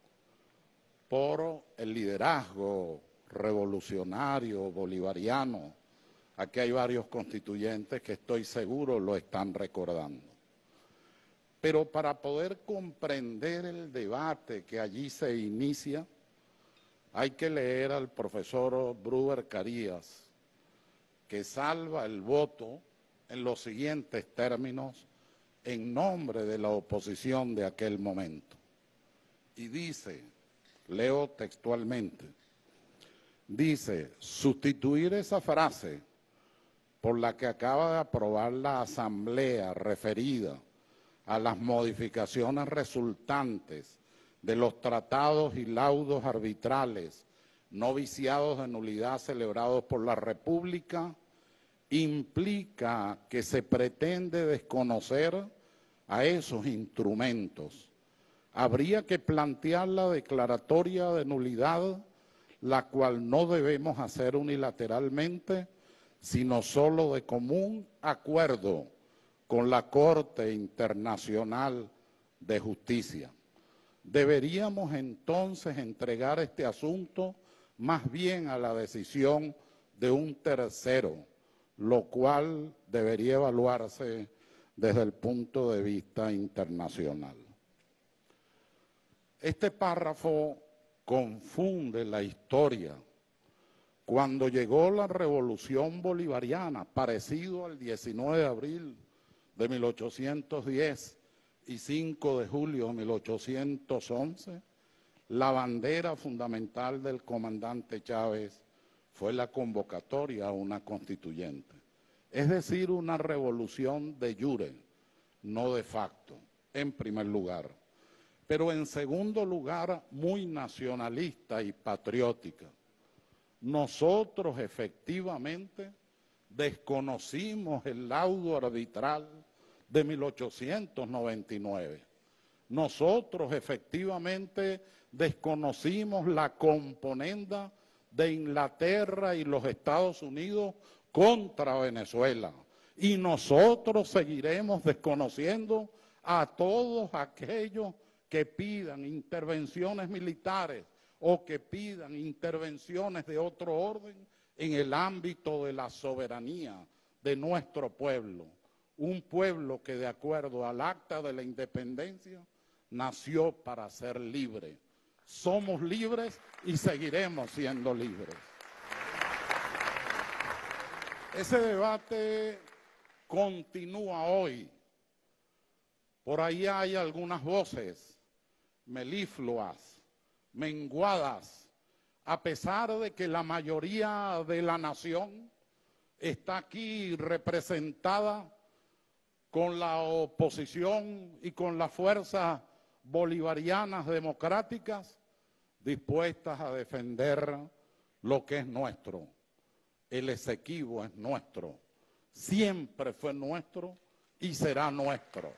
S11: por el liderazgo revolucionario, bolivariano. Aquí hay varios constituyentes que estoy seguro lo están recordando. Pero para poder comprender el debate que allí se inicia, hay que leer al profesor Bruber Carías, que salva el voto en los siguientes términos en nombre de la oposición de aquel momento. Y dice, leo textualmente, dice, sustituir esa frase por la que acaba de aprobar la Asamblea referida a las modificaciones resultantes de los tratados y laudos arbitrales no viciados de nulidad celebrados por la República, implica que se pretende desconocer a esos instrumentos. Habría que plantear la declaratoria de nulidad, la cual no debemos hacer unilateralmente, sino solo de común acuerdo con la Corte Internacional de Justicia. Deberíamos entonces entregar este asunto más bien a la decisión de un tercero, lo cual debería evaluarse desde el punto de vista internacional. Este párrafo confunde la historia Cuando llegó la revolución bolivariana, parecido al 19 de abril de 1810 y 5 de julio de 1811, la bandera fundamental del comandante Chávez fue la convocatoria a una constituyente. Es decir, una revolución de jure, no de facto, en primer lugar. Pero en segundo lugar, muy nacionalista y patriótica. Nosotros efectivamente desconocimos el laudo arbitral de 1899. Nosotros efectivamente desconocimos la componenda de Inglaterra y los Estados Unidos contra Venezuela. Y nosotros seguiremos desconociendo a todos aquellos que pidan intervenciones militares o que pidan intervenciones de otro orden en el ámbito de la soberanía de nuestro pueblo. Un pueblo que, de acuerdo al Acta de la Independencia, nació para ser libre. Somos libres y seguiremos siendo libres. Ese debate continúa hoy. Por ahí hay algunas voces melifluas, menguadas, a pesar de que la mayoría de la nación está aquí representada con la oposición y con las fuerzas bolivarianas democráticas dispuestas a defender lo que es nuestro. El Esequibo es nuestro, siempre fue nuestro y será nuestro.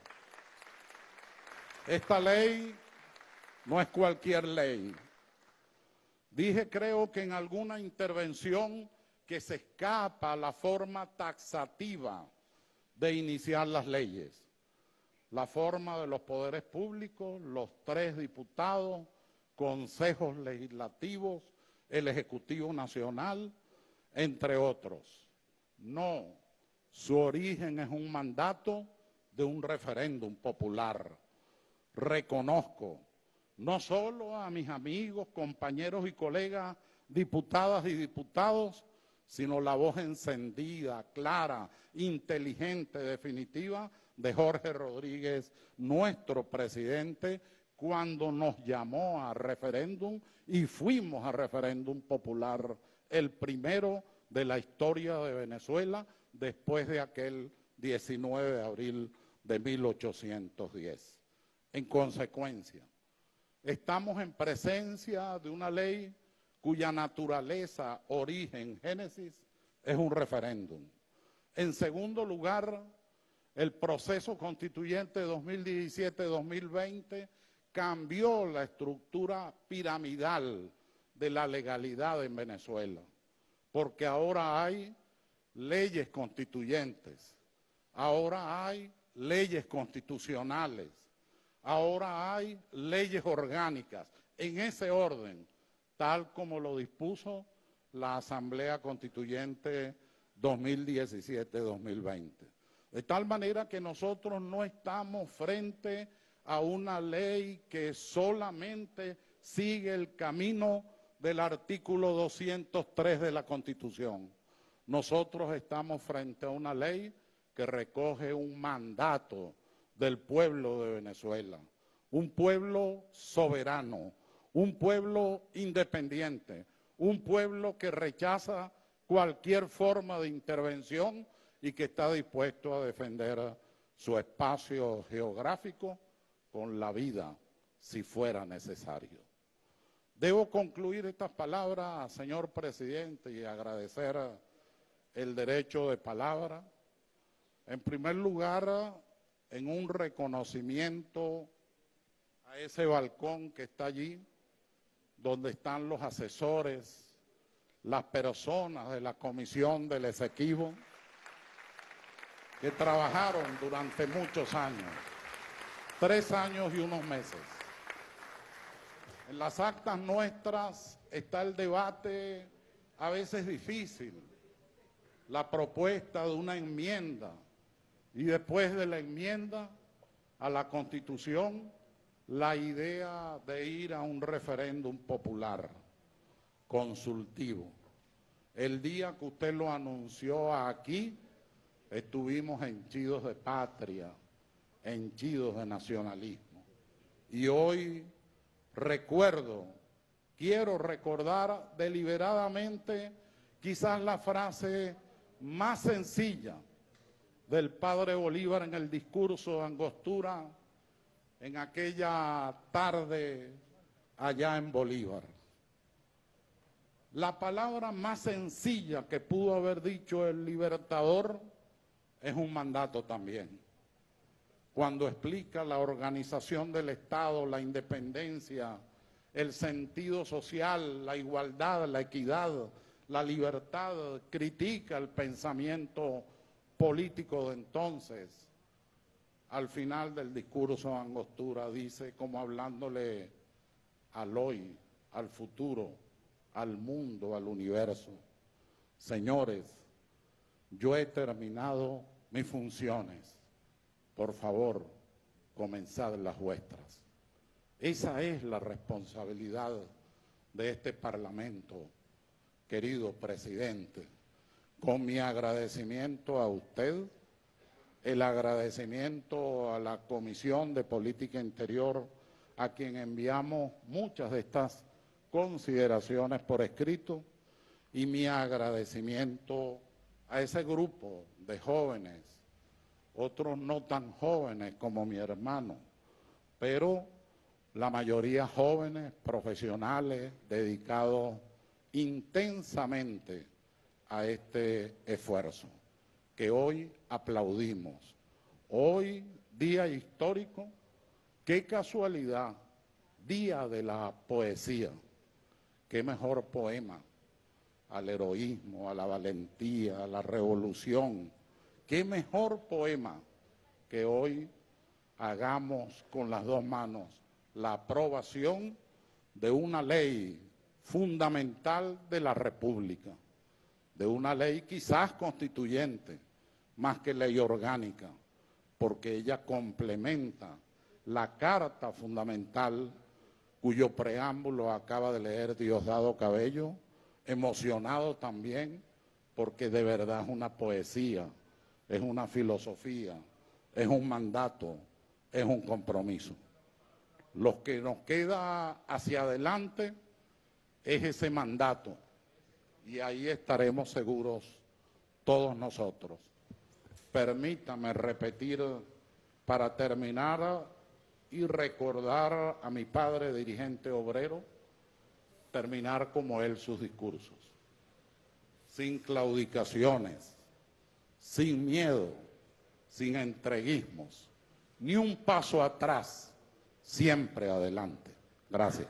S11: Esta ley no es cualquier ley. Dije, creo que en alguna intervención, que se escapa a la forma taxativa de iniciar las leyes. La forma de los poderes públicos, los 3 diputados, consejos legislativos, el Ejecutivo Nacional, entre otros. No, su origen es un mandato de un referéndum popular. Reconozco no solo a mis amigos, compañeros y colegas, diputadas y diputados, sino la voz encendida, clara, inteligente, definitiva de Jorge Rodríguez, nuestro presidente, cuando nos llamó a referéndum y fuimos a referéndum popular, el primero de la historia de Venezuela después de aquel 19 de abril de 1810. En consecuencia, estamos en presencia de una ley cuya naturaleza, origen, génesis, es un referéndum. En segundo lugar, el proceso constituyente 2017-2020 cambió la estructura piramidal de la legalidad en Venezuela, porque ahora hay leyes constituyentes, ahora hay leyes constitucionales, ahora hay leyes orgánicas, en ese orden, tal como lo dispuso la Asamblea Constituyente 2017-2020. De tal manera que nosotros no estamos frente a una ley que solamente sigue el camino del artículo 203 de la Constitución. Nosotros estamos frente a una ley que recoge un mandato del pueblo de Venezuela, un pueblo soberano, un pueblo independiente, un pueblo que rechaza cualquier forma de intervención y que está dispuesto a defender su espacio geográfico con la vida, si fuera necesario. Debo concluir estas palabras, señor presidente, y agradecer el derecho de palabra. En primer lugar, en un reconocimiento a ese balcón que está allí, donde están los asesores, las personas de la Comisión del Esequibo, que trabajaron durante muchos años, 3 años y unos meses. En las actas nuestras está el debate, a veces difícil, la propuesta de una enmienda, y después de la enmienda a la Constitución, la idea de ir a un referéndum popular, consultivo. El día que usted lo anunció aquí, estuvimos henchidos de patria, henchidos de nacionalismo. Y hoy quiero recordar deliberadamente quizás la frase más sencilla del padre Bolívar en el discurso de Angostura en aquella tarde allá en Bolívar. La palabra más sencilla que pudo haber dicho el libertador es un mandato también. Cuando explica la organización del Estado, la independencia, el sentido social, la igualdad, la equidad, la libertad, critica el pensamiento político de entonces. Al final del discurso de Angostura dice, como hablándole al hoy, al futuro, al mundo, al universo: señores, yo he terminado mis funciones, por favor, comenzad las vuestras. Esa es la responsabilidad de este Parlamento, querido presidente. Con mi agradecimiento a usted, el agradecimiento a la Comisión de Política Interior, a quien enviamos muchas de estas consideraciones por escrito, y mi agradecimiento a ese grupo de jóvenes, otros no tan jóvenes como mi hermano, pero la mayoría jóvenes, profesionales, dedicados intensamente a este esfuerzo, que hoy aplaudimos. Hoy, día histórico, qué casualidad, día de la poesía. Qué mejor poema al heroísmo, a la valentía, a la revolución. Qué mejor poema que hoy hagamos con las dos manos la aprobación de una ley fundamental de la República, de una ley quizás constituyente, más que ley orgánica, porque ella complementa la Carta Fundamental, cuyo preámbulo acaba de leer Diosdado Cabello, emocionado también, porque de verdad es una poesía, es una filosofía, es un mandato, es un compromiso. Lo que nos queda hacia adelante es ese mandato, y ahí estaremos seguros todos nosotros. Permítame repetir para terminar y recordar a mi padre dirigente obrero, terminar como él sus discursos, sin claudicaciones, sin miedo, sin entreguismos, ni un paso atrás, siempre adelante. Gracias.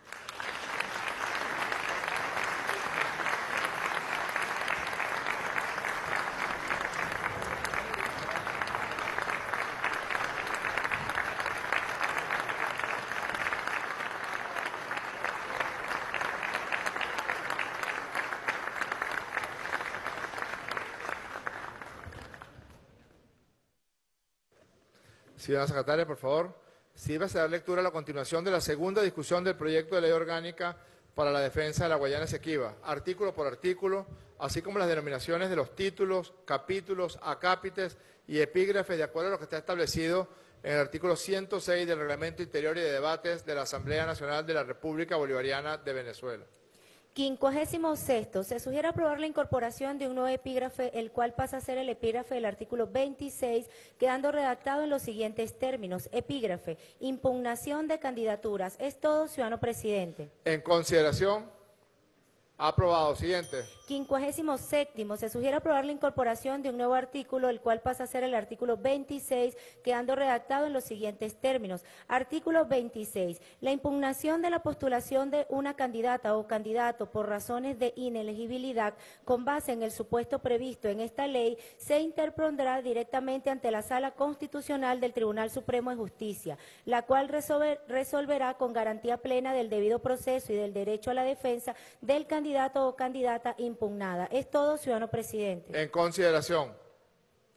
S2: Señora secretaria, por favor, sírvase a dar lectura a la continuación de la segunda discusión del proyecto de ley orgánica para la defensa de la Guayana Esequiba, artículo por artículo, así como las denominaciones de los títulos, capítulos, acápites y epígrafes, de acuerdo a lo que está establecido en el artículo 106 del Reglamento Interior y de Debates de la Asamblea Nacional de la República Bolivariana de Venezuela.
S3: 56º. Se sugiere aprobar la incorporación de un nuevo epígrafe, el cual pasa a ser el epígrafe del artículo 26, quedando redactado en los siguientes términos. Epígrafe: impugnación de candidaturas. Es todo, ciudadano presidente.
S2: En consideración, aprobado. Siguiente.
S3: 57º. Se sugiere aprobar la incorporación de un nuevo artículo, el cual pasa a ser el artículo 26, quedando redactado en los siguientes términos. Artículo 26. La impugnación de la postulación de una candidata o candidato por razones de inelegibilidad con base en el supuesto previsto en esta ley se interpondrá directamente ante la Sala Constitucional del Tribunal Supremo de Justicia, la cual resolverá con garantía plena del debido proceso y del derecho a la defensa del candidato o candidata impugnada. Es todo, ciudadano presidente.
S2: En consideración.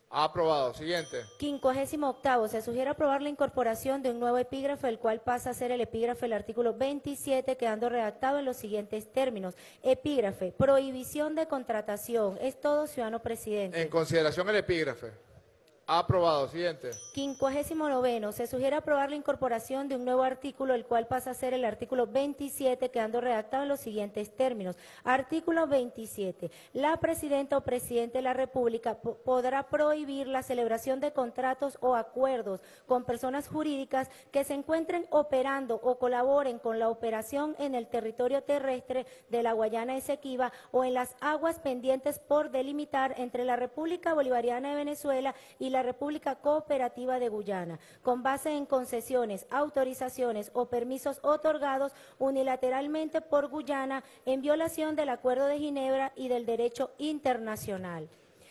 S2: Aprobado. Siguiente.
S3: 58º. Se sugiere aprobar la incorporación de un nuevo epígrafe, el cual pasa a ser el epígrafe del artículo 27, quedando redactado en los siguientes términos. Epígrafe, prohibición de contratación. Es todo, ciudadano presidente.
S2: En consideración el epígrafe. Aprobado. Siguiente.
S3: 59º. Se sugiere aprobar la incorporación de un nuevo artículo, el cual pasa a ser el artículo 27, quedando redactado en los siguientes términos. Artículo 27. La presidenta o presidente de la República podrá prohibir la celebración de contratos o acuerdos con personas jurídicas que se encuentren operando o colaboren con la operación en el territorio terrestre de la Guayana Esequiba o en las aguas pendientes por delimitar entre la República Bolivariana de Venezuela y la República Cooperativa de Guyana, con base en concesiones, autorizaciones o permisos otorgados unilateralmente por Guyana en violación del Acuerdo de Ginebra y del derecho internacional.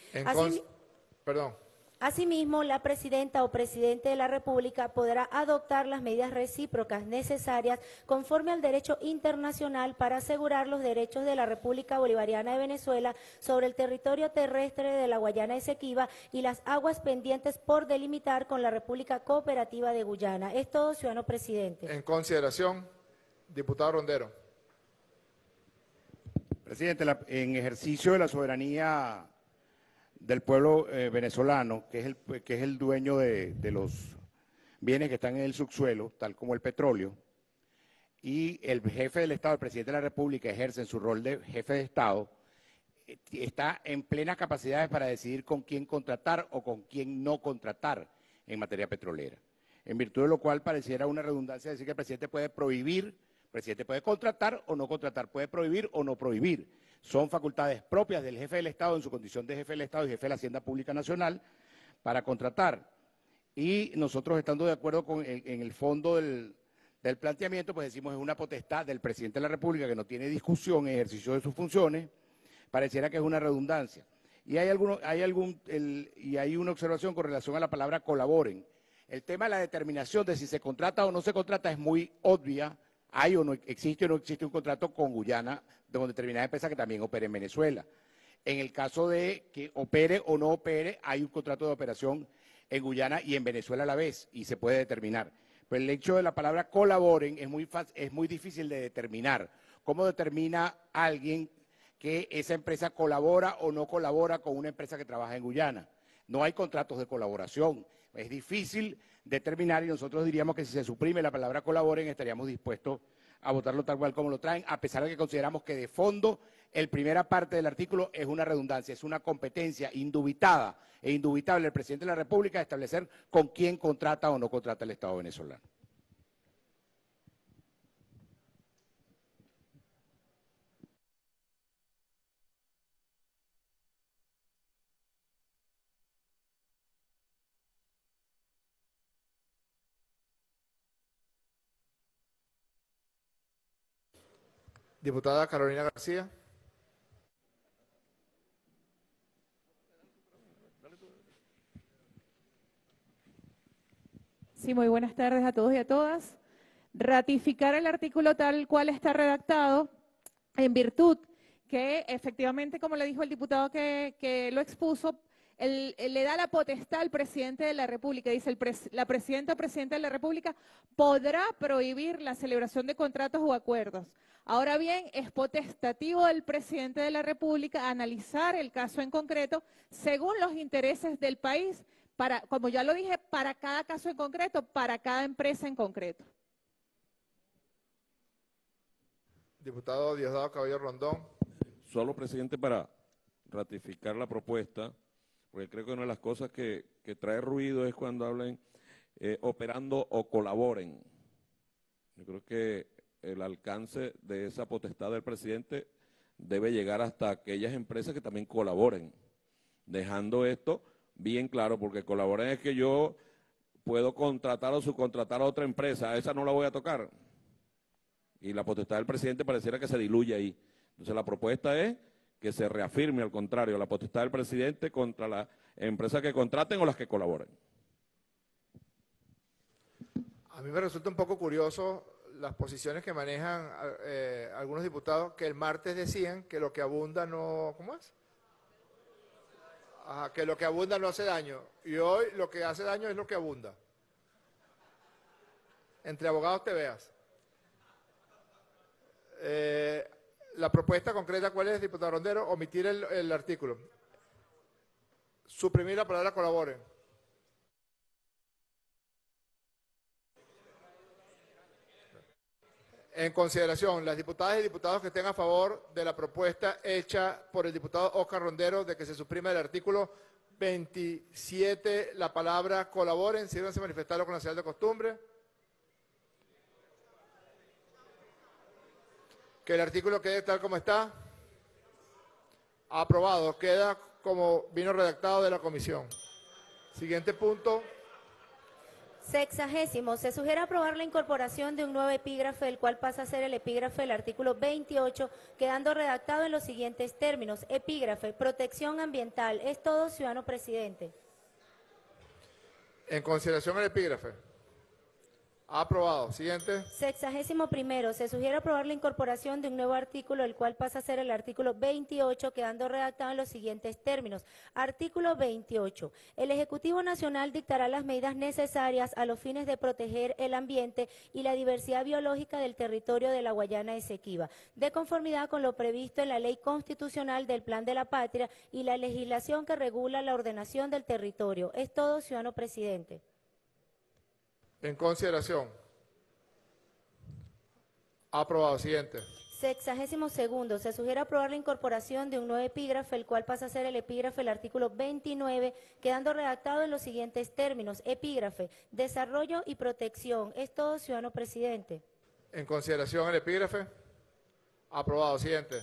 S3: Asimismo, la presidenta o presidente de la República podrá adoptar las medidas recíprocas necesarias conforme al derecho internacional para asegurar los derechos de la República Bolivariana de Venezuela sobre el territorio terrestre de la Guayana Esequiba y las aguas pendientes por delimitar con la República Cooperativa de Guyana. Es todo, ciudadano presidente.
S2: En consideración, diputado Rondero.
S5: Presidente, en ejercicio de la soberanía del pueblo venezolano, que es el dueño de los bienes que están en el subsuelo, tal como el petróleo, y el jefe del Estado, el presidente de la República, ejerce en su rol de jefe de Estado, está en plenas capacidades para decidir con quién contratar o con quién no contratar en materia petrolera. En virtud de lo cual pareciera una redundancia decir que el presidente puede prohibir, el presidente puede contratar o no contratar, puede prohibir o no prohibir. Son facultades propias del jefe del Estado en su condición de jefe del Estado y jefe de la Hacienda Pública Nacional para contratar. Y nosotros, estando de acuerdo en el fondo del planteamiento, pues decimos es una potestad del presidente de la República que no tiene discusión en ejercicio de sus funciones, pareciera que es una redundancia. Y hay una observación con relación a la palabra colaboren. El tema de la determinación de si se contrata o no se contrata es muy obvia. Hay o no existe un contrato con Guyana con determinada empresa que también opera en Venezuela. En el caso de que opere o no opere, hay un contrato de operación en Guyana y en Venezuela a la vez, y se puede determinar. Pero el hecho de la palabra colaboren es muy difícil de determinar. ¿Cómo determina alguien que esa empresa colabora o no colabora con una empresa que trabaja en Guyana? No hay contratos de colaboración. Es difícil determinar y nosotros diríamos que si se suprime la palabra colaboren estaríamos dispuestos a votarlo tal cual como lo traen, a pesar de que consideramos que de fondo la primera parte del artículo es una redundancia, es una competencia indubitada e indubitable del presidente de la República de establecer con quién contrata o no contrata el Estado venezolano.
S2: Diputada Carolina García.
S12: Sí, muy buenas tardes a todos y a todas. Ratificar el artículo tal cual está redactado en virtud que efectivamente, como le dijo el diputado que lo expuso, le da la potestad al presidente de la República. Dice, la presidenta o presidente de la República podrá prohibir la celebración de contratos o acuerdos. Ahora bien, es potestativo del presidente de la República analizar el caso en concreto según los intereses del país, como ya lo dije, para cada caso en concreto, para cada empresa en concreto.
S2: Diputado Diosdado Cabello Rondón.
S10: Solo, presidente, para ratificar la propuesta, porque creo que una de las cosas que trae ruido es cuando hablen operando o colaboren. Yo creo que el alcance de esa potestad del presidente debe llegar hasta aquellas empresas que también colaboren, dejando esto bien claro, porque colaboren es que yo puedo contratar o subcontratar a otra empresa, a esa no la voy a tocar. Y la potestad del presidente pareciera que se diluye ahí. Entonces la propuesta es que se reafirme, al contrario, la potestad del presidente contra las empresas que contraten o las que colaboren.
S2: A mí me resulta un poco curioso las posiciones que manejan algunos diputados que el martes decían que lo que abunda no... ¿Cómo es? Ajá, que lo que abunda no hace daño. Y hoy lo que hace daño es lo que abunda. Entre abogados te veas. La propuesta concreta, ¿cuál es, diputado Rondero? Omitir el artículo. Suprimir la palabra colaboren. En consideración, las diputadas y diputados que estén a favor de la propuesta hecha por el diputado Oscar Rondero de que se suprima el artículo 27 la palabra colaboren, sírvanse a manifestarlo con la señal de costumbre. Que el artículo quede tal como está. Aprobado. Queda como vino redactado de la comisión. Siguiente punto.
S3: 60º. Se sugiere aprobar la incorporación de un nuevo epígrafe, el cual pasa a ser el epígrafe del artículo 28, quedando redactado en los siguientes términos. Epígrafe, protección ambiental. Es todo, ciudadano presidente.
S2: En consideración el epígrafe. Aprobado. Siguiente.
S3: 61º. Se sugiere aprobar la incorporación de un nuevo artículo, el cual pasa a ser el artículo 28, quedando redactado en los siguientes términos. Artículo 28. El Ejecutivo Nacional dictará las medidas necesarias a los fines de proteger el ambiente y la diversidad biológica del territorio de la Guayana Esequiba, de conformidad con lo previsto en la Ley Constitucional del Plan de la Patria y la legislación que regula la ordenación del territorio. Es todo, ciudadano presidente.
S2: En consideración. Aprobado. Siguiente.
S3: 62º. Se sugiere aprobar la incorporación de un nuevo epígrafe, el cual pasa a ser el epígrafe del artículo 29, quedando redactado en los siguientes términos. Epígrafe, desarrollo y protección. Es todo, ciudadano presidente.
S2: En consideración el epígrafe. Aprobado. Siguiente.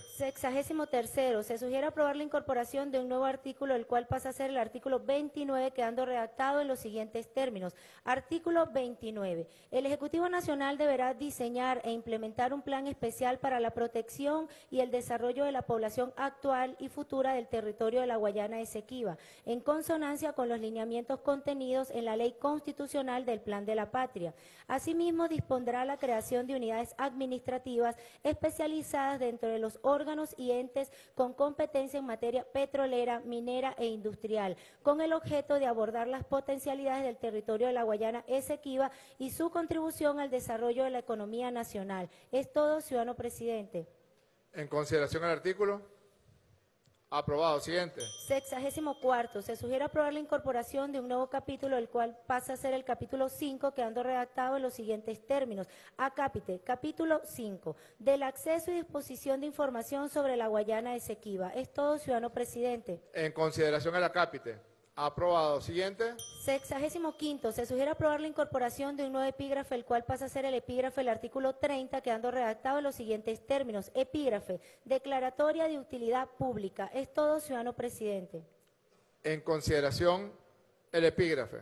S3: 63º. Se sugiere aprobar la incorporación de un nuevo artículo, el cual pasa a ser el artículo 29, quedando redactado en los siguientes términos. Artículo 29. El Ejecutivo Nacional deberá diseñar e implementar un plan especial para la protección y el desarrollo de la población actual y futura del territorio de la Guayana Esequiba, en consonancia con los lineamientos contenidos en la Ley Constitucional del Plan de la Patria. Asimismo, dispondrá la creación de unidades administrativas especializadas dentro de los órganos y entes con competencia en materia petrolera, minera e industrial, con el objeto de abordar las potencialidades del territorio de la Guayana Esequiba y su contribución al desarrollo de la economía nacional. Es todo, ciudadano presidente.
S2: En consideración el artículo. Aprobado. Siguiente.
S3: 64º. Se sugiere aprobar la incorporación de un nuevo capítulo, el cual pasa a ser el capítulo 5, quedando redactado en los siguientes términos. Acápite, capítulo 5, del acceso y disposición de información sobre la Guayana Esequiba. Es todo, ciudadano presidente.
S2: En consideración el acápite. Aprobado. Siguiente.
S3: 65º. Se sugiere aprobar la incorporación de un nuevo epígrafe, el cual pasa a ser el epígrafe del artículo 30, quedando redactado en los siguientes términos. Epígrafe, declaratoria de utilidad pública. Es todo, ciudadano presidente.
S2: En consideración el epígrafe.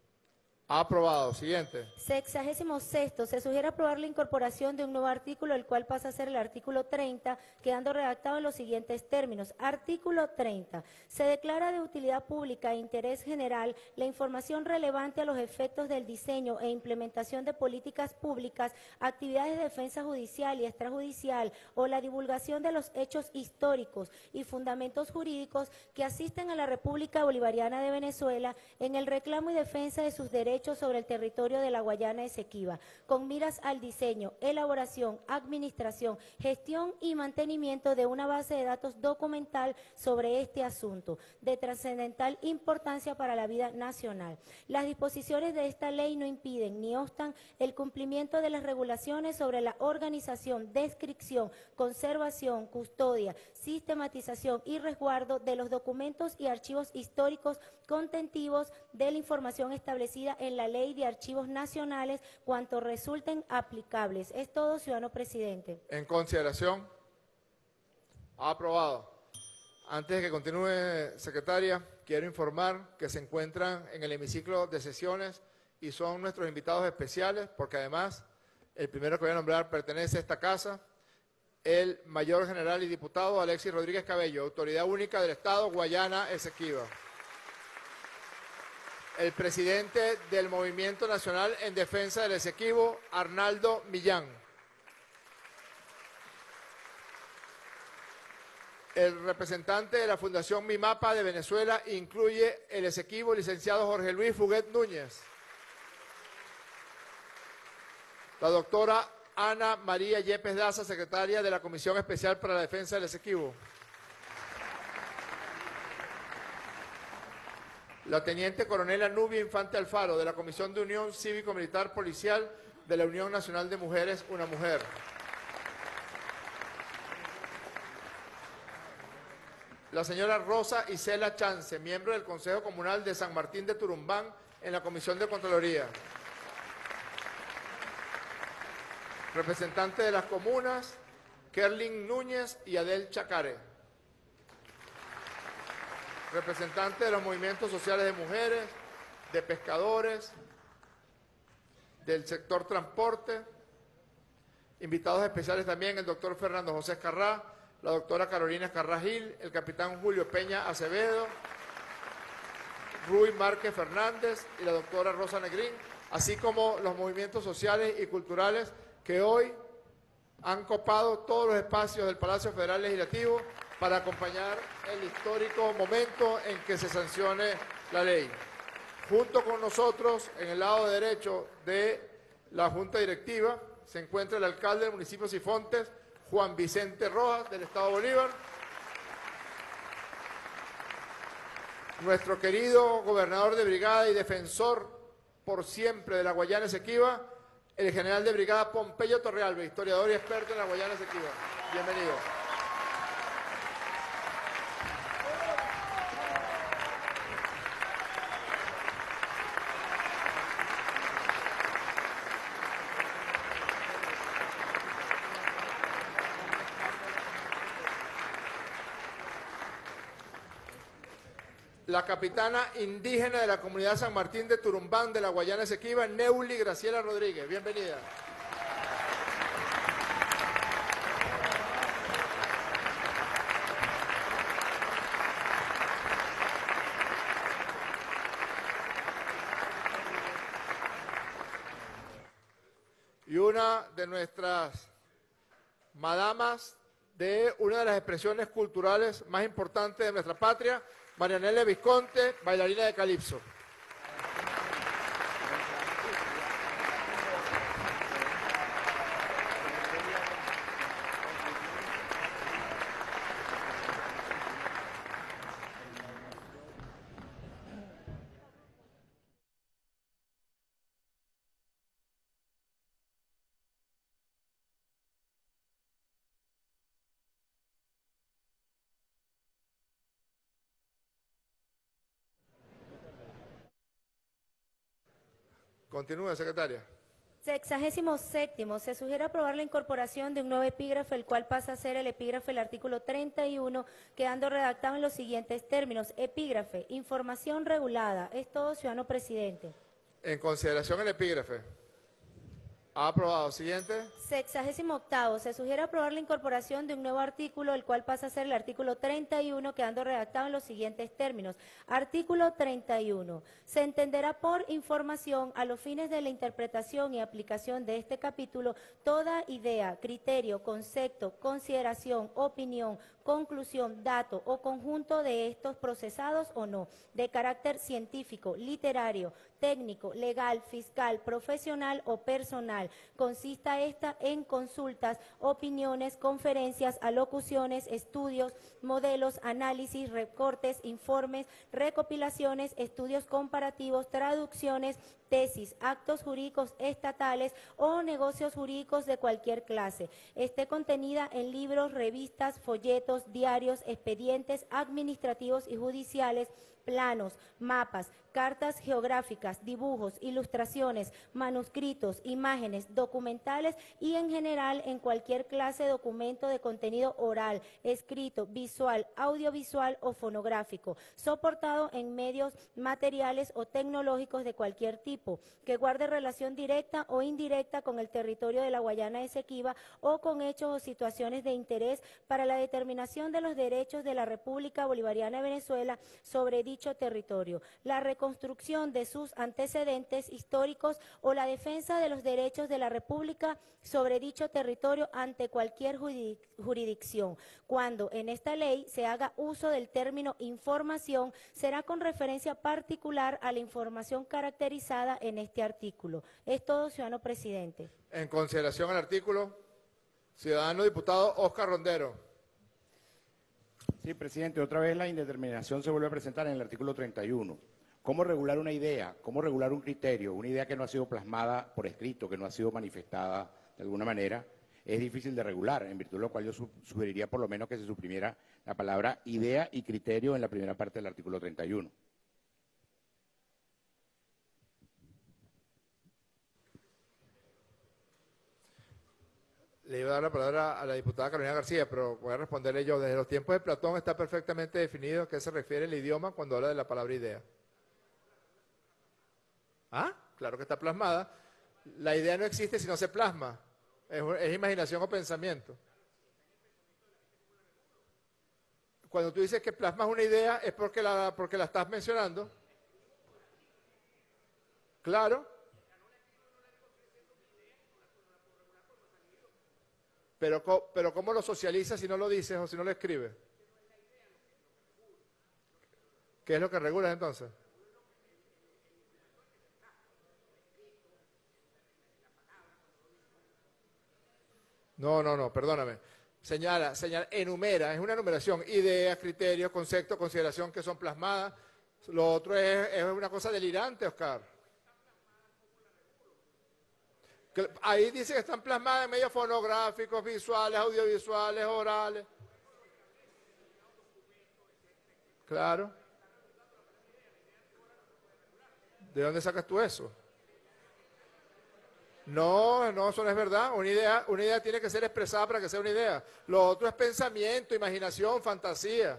S2: Aprobado. Siguiente.
S3: 66º. Se sugiere aprobar la incorporación de un nuevo artículo, el cual pasa a ser el artículo 30, quedando redactado en los siguientes términos. Artículo 30. Se declara de utilidad pública e interés general la información relevante a los efectos del diseño e implementación de políticas públicas, actividades de defensa judicial y extrajudicial o la divulgación de los hechos históricos y fundamentos jurídicos que asisten a la República Bolivariana de Venezuela en el reclamo y defensa de sus derechos sobre el territorio de la Guayana Esequiba, con miras al diseño, elaboración, administración, gestión y mantenimiento de una base de datos documental sobre este asunto, de trascendental importancia para la vida nacional. Las disposiciones de esta ley no impiden ni obstan el cumplimiento de las regulaciones sobre la organización, descripción, conservación, custodia, sistematización y resguardo de los documentos y archivos históricos contentivos de la información establecida en la Ley de Archivos Nacionales cuanto resulten aplicables. Es todo, ciudadano presidente.
S2: En consideración. Aprobado. Antes de que continúe, secretaria, quiero informar que se encuentran en el hemiciclo de sesiones y son nuestros invitados especiales, porque además el primero que voy a nombrar pertenece a esta casa, el mayor general y diputado Alexis Rodríguez Cabello, autoridad única del Estado Guayana Esequiba. El presidente del Movimiento Nacional en Defensa del Esequibo, Arnaldo Millán. El representante de la Fundación MIMAPA de Venezuela incluye el exequivo licenciado Jorge Luis Fuguet Núñez. La doctora Ana María Yepes Daza, secretaria de la Comisión Especial para la Defensa del Exequivo. La teniente coronela Nubia Infante Alfaro, de la Comisión de Unión Cívico-Militar Policial de la Unión Nacional de Mujeres, Una Mujer. La señora Rosa Isela Chance, miembro del Consejo Comunal de San Martín de Turumbán en la Comisión de Contraloría. Representante de las comunas, Kerlin Núñez y Adel Chacare. Representante de los movimientos sociales de mujeres, de pescadores, del sector transporte. Invitados especiales también el doctor Fernando José Escarrá, la doctora Carolina Escarrá Gil, el capitán Julio Peña Acevedo, Rui Márquez Fernández y la doctora Rosa Negrín, así como los movimientos sociales y culturales que hoy han copado todos los espacios del Palacio Federal Legislativo para acompañar el histórico momento en que se sancione la ley. Junto con nosotros, en el lado derecho de la Junta Directiva, se encuentra el alcalde del municipio Sifontes, Juan Vicente Rojas, del Estado Bolívar, nuestro querido gobernador de brigada y defensor por siempre de la Guayana Esequiba, el general de brigada Pompeyo Torrealba, historiador y experto en la Guayana Esequiba. Bienvenido. La capitana indígena de la comunidad San Martín de Turumbán de la Guayana Esequiba, Neuli Graciela Rodríguez. Bienvenida. Y una de nuestras madamas de una de las expresiones culturales más importantes de nuestra patria, Marianela Visconte, bailarina de calipso. Continúe, secretaria.
S3: 67º. Se sugiere aprobar la incorporación de un nuevo epígrafe, el cual pasa a ser el epígrafe del artículo 31, quedando redactado en los siguientes términos. Epígrafe, información regulada. Es todo, ciudadano presidente.
S2: En consideración el epígrafe. Ha aprobado. Siguiente.
S3: 68º. Se sugiere aprobar la incorporación de un nuevo artículo, el cual pasa a ser el artículo 31, quedando redactado en los siguientes términos. Artículo 31. Se entenderá por información, a los fines de la interpretación y aplicación de este capítulo, toda idea, criterio, concepto, consideración, opinión, conclusión, dato o conjunto de estos procesados o no, de carácter científico, literario, técnico, legal, fiscal, profesional o personal. Consista esta en consultas, opiniones, conferencias, alocuciones, estudios, modelos, análisis, recortes, informes, recopilaciones, estudios comparativos, traducciones, tesis, actos jurídicos estatales o negocios jurídicos de cualquier clase. Esté contenida en libros, revistas, folletos, diarios, expedientes administrativos y judiciales, planos, mapas, cartas geográficas, dibujos, ilustraciones, manuscritos, imágenes, documentales y en general en cualquier clase de documento de contenido oral, escrito, visual, audiovisual o fonográfico, soportado en medios materiales o tecnológicos de cualquier tipo, que guarde relación directa o indirecta con el territorio de la Guayana Esequiba o con hechos o situaciones de interés para la determinación de los derechos de la República Bolivariana de Venezuela sobre dicho territorio, la reconstrucción de sus antecedentes históricos o la defensa de los derechos de la República sobre dicho territorio ante cualquier jurisdicción. Cuando en esta ley se haga uso del término información, será con referencia particular a la información caracterizada en este artículo. Es todo, ciudadano presidente.
S2: En consideración al artículo, ciudadano diputado Oscar Rondero.
S13: Sí, presidente, otra vez la indeterminación se vuelve a presentar en el artículo 31. ¿Cómo regular una idea? ¿Cómo regular un criterio? Una idea que no ha sido plasmada por escrito, que no ha sido manifestada de alguna manera, es difícil de regular, en virtud de lo cual yo sugeriría por lo menos que se suprimiera la palabra idea y criterio en la primera parte del artículo 31.
S2: Le iba a dar la palabra a la diputada Carolina García, pero voy a responderle yo. Desde los tiempos de Platón está perfectamente definido a qué se refiere el idioma cuando habla de la palabra idea. ¿Ah? Claro que está plasmada. La idea no existe si no se plasma. Es imaginación o pensamiento. Cuando tú dices que plasmas una idea es porque la estás mencionando. Claro. Pero ¿cómo lo socializas si no lo dices o si no lo escribes? ¿Qué es lo que regulas entonces? No, perdóname. Señala, enumera, es una enumeración, ideas, criterios, conceptos, consideración que son plasmadas. Lo otro es una cosa delirante, Oscar. Ahí dice que están plasmadas en medios fonográficos, visuales, audiovisuales, orales. Claro. ¿De dónde sacas tú eso? No, eso no es verdad. Una idea tiene que ser expresada para que sea una idea. Lo otro es pensamiento, imaginación, fantasía.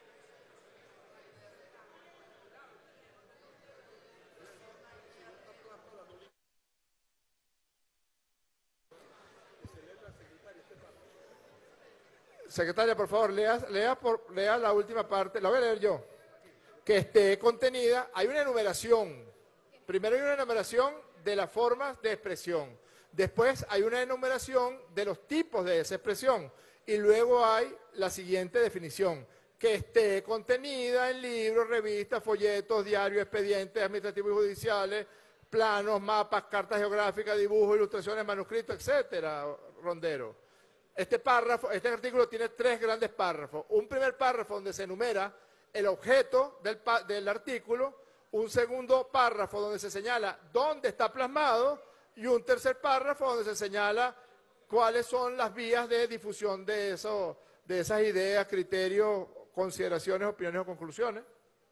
S2: Secretaria, por favor, lea la última parte, la voy a leer yo. Que esté contenida, hay una enumeración. Primero hay una enumeración de las formas de expresión. Después hay una enumeración de los tipos de esa expresión. Y luego hay la siguiente definición. Que esté contenida en libros, revistas, folletos, diarios, expedientes administrativos y judiciales, planos, mapas, cartas geográficas, dibujos, ilustraciones, manuscritos, etcétera, Rondero. Este artículo tiene 3 grandes párrafos. Un primer párrafo donde se enumera el objeto del artículo, un segundo párrafo donde se señala dónde está plasmado y un tercer párrafo donde se señala cuáles son las vías de difusión de esas ideas, criterios, consideraciones, opiniones o conclusiones.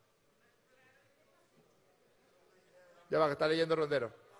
S2: Ya va, que está leyendo Rondero.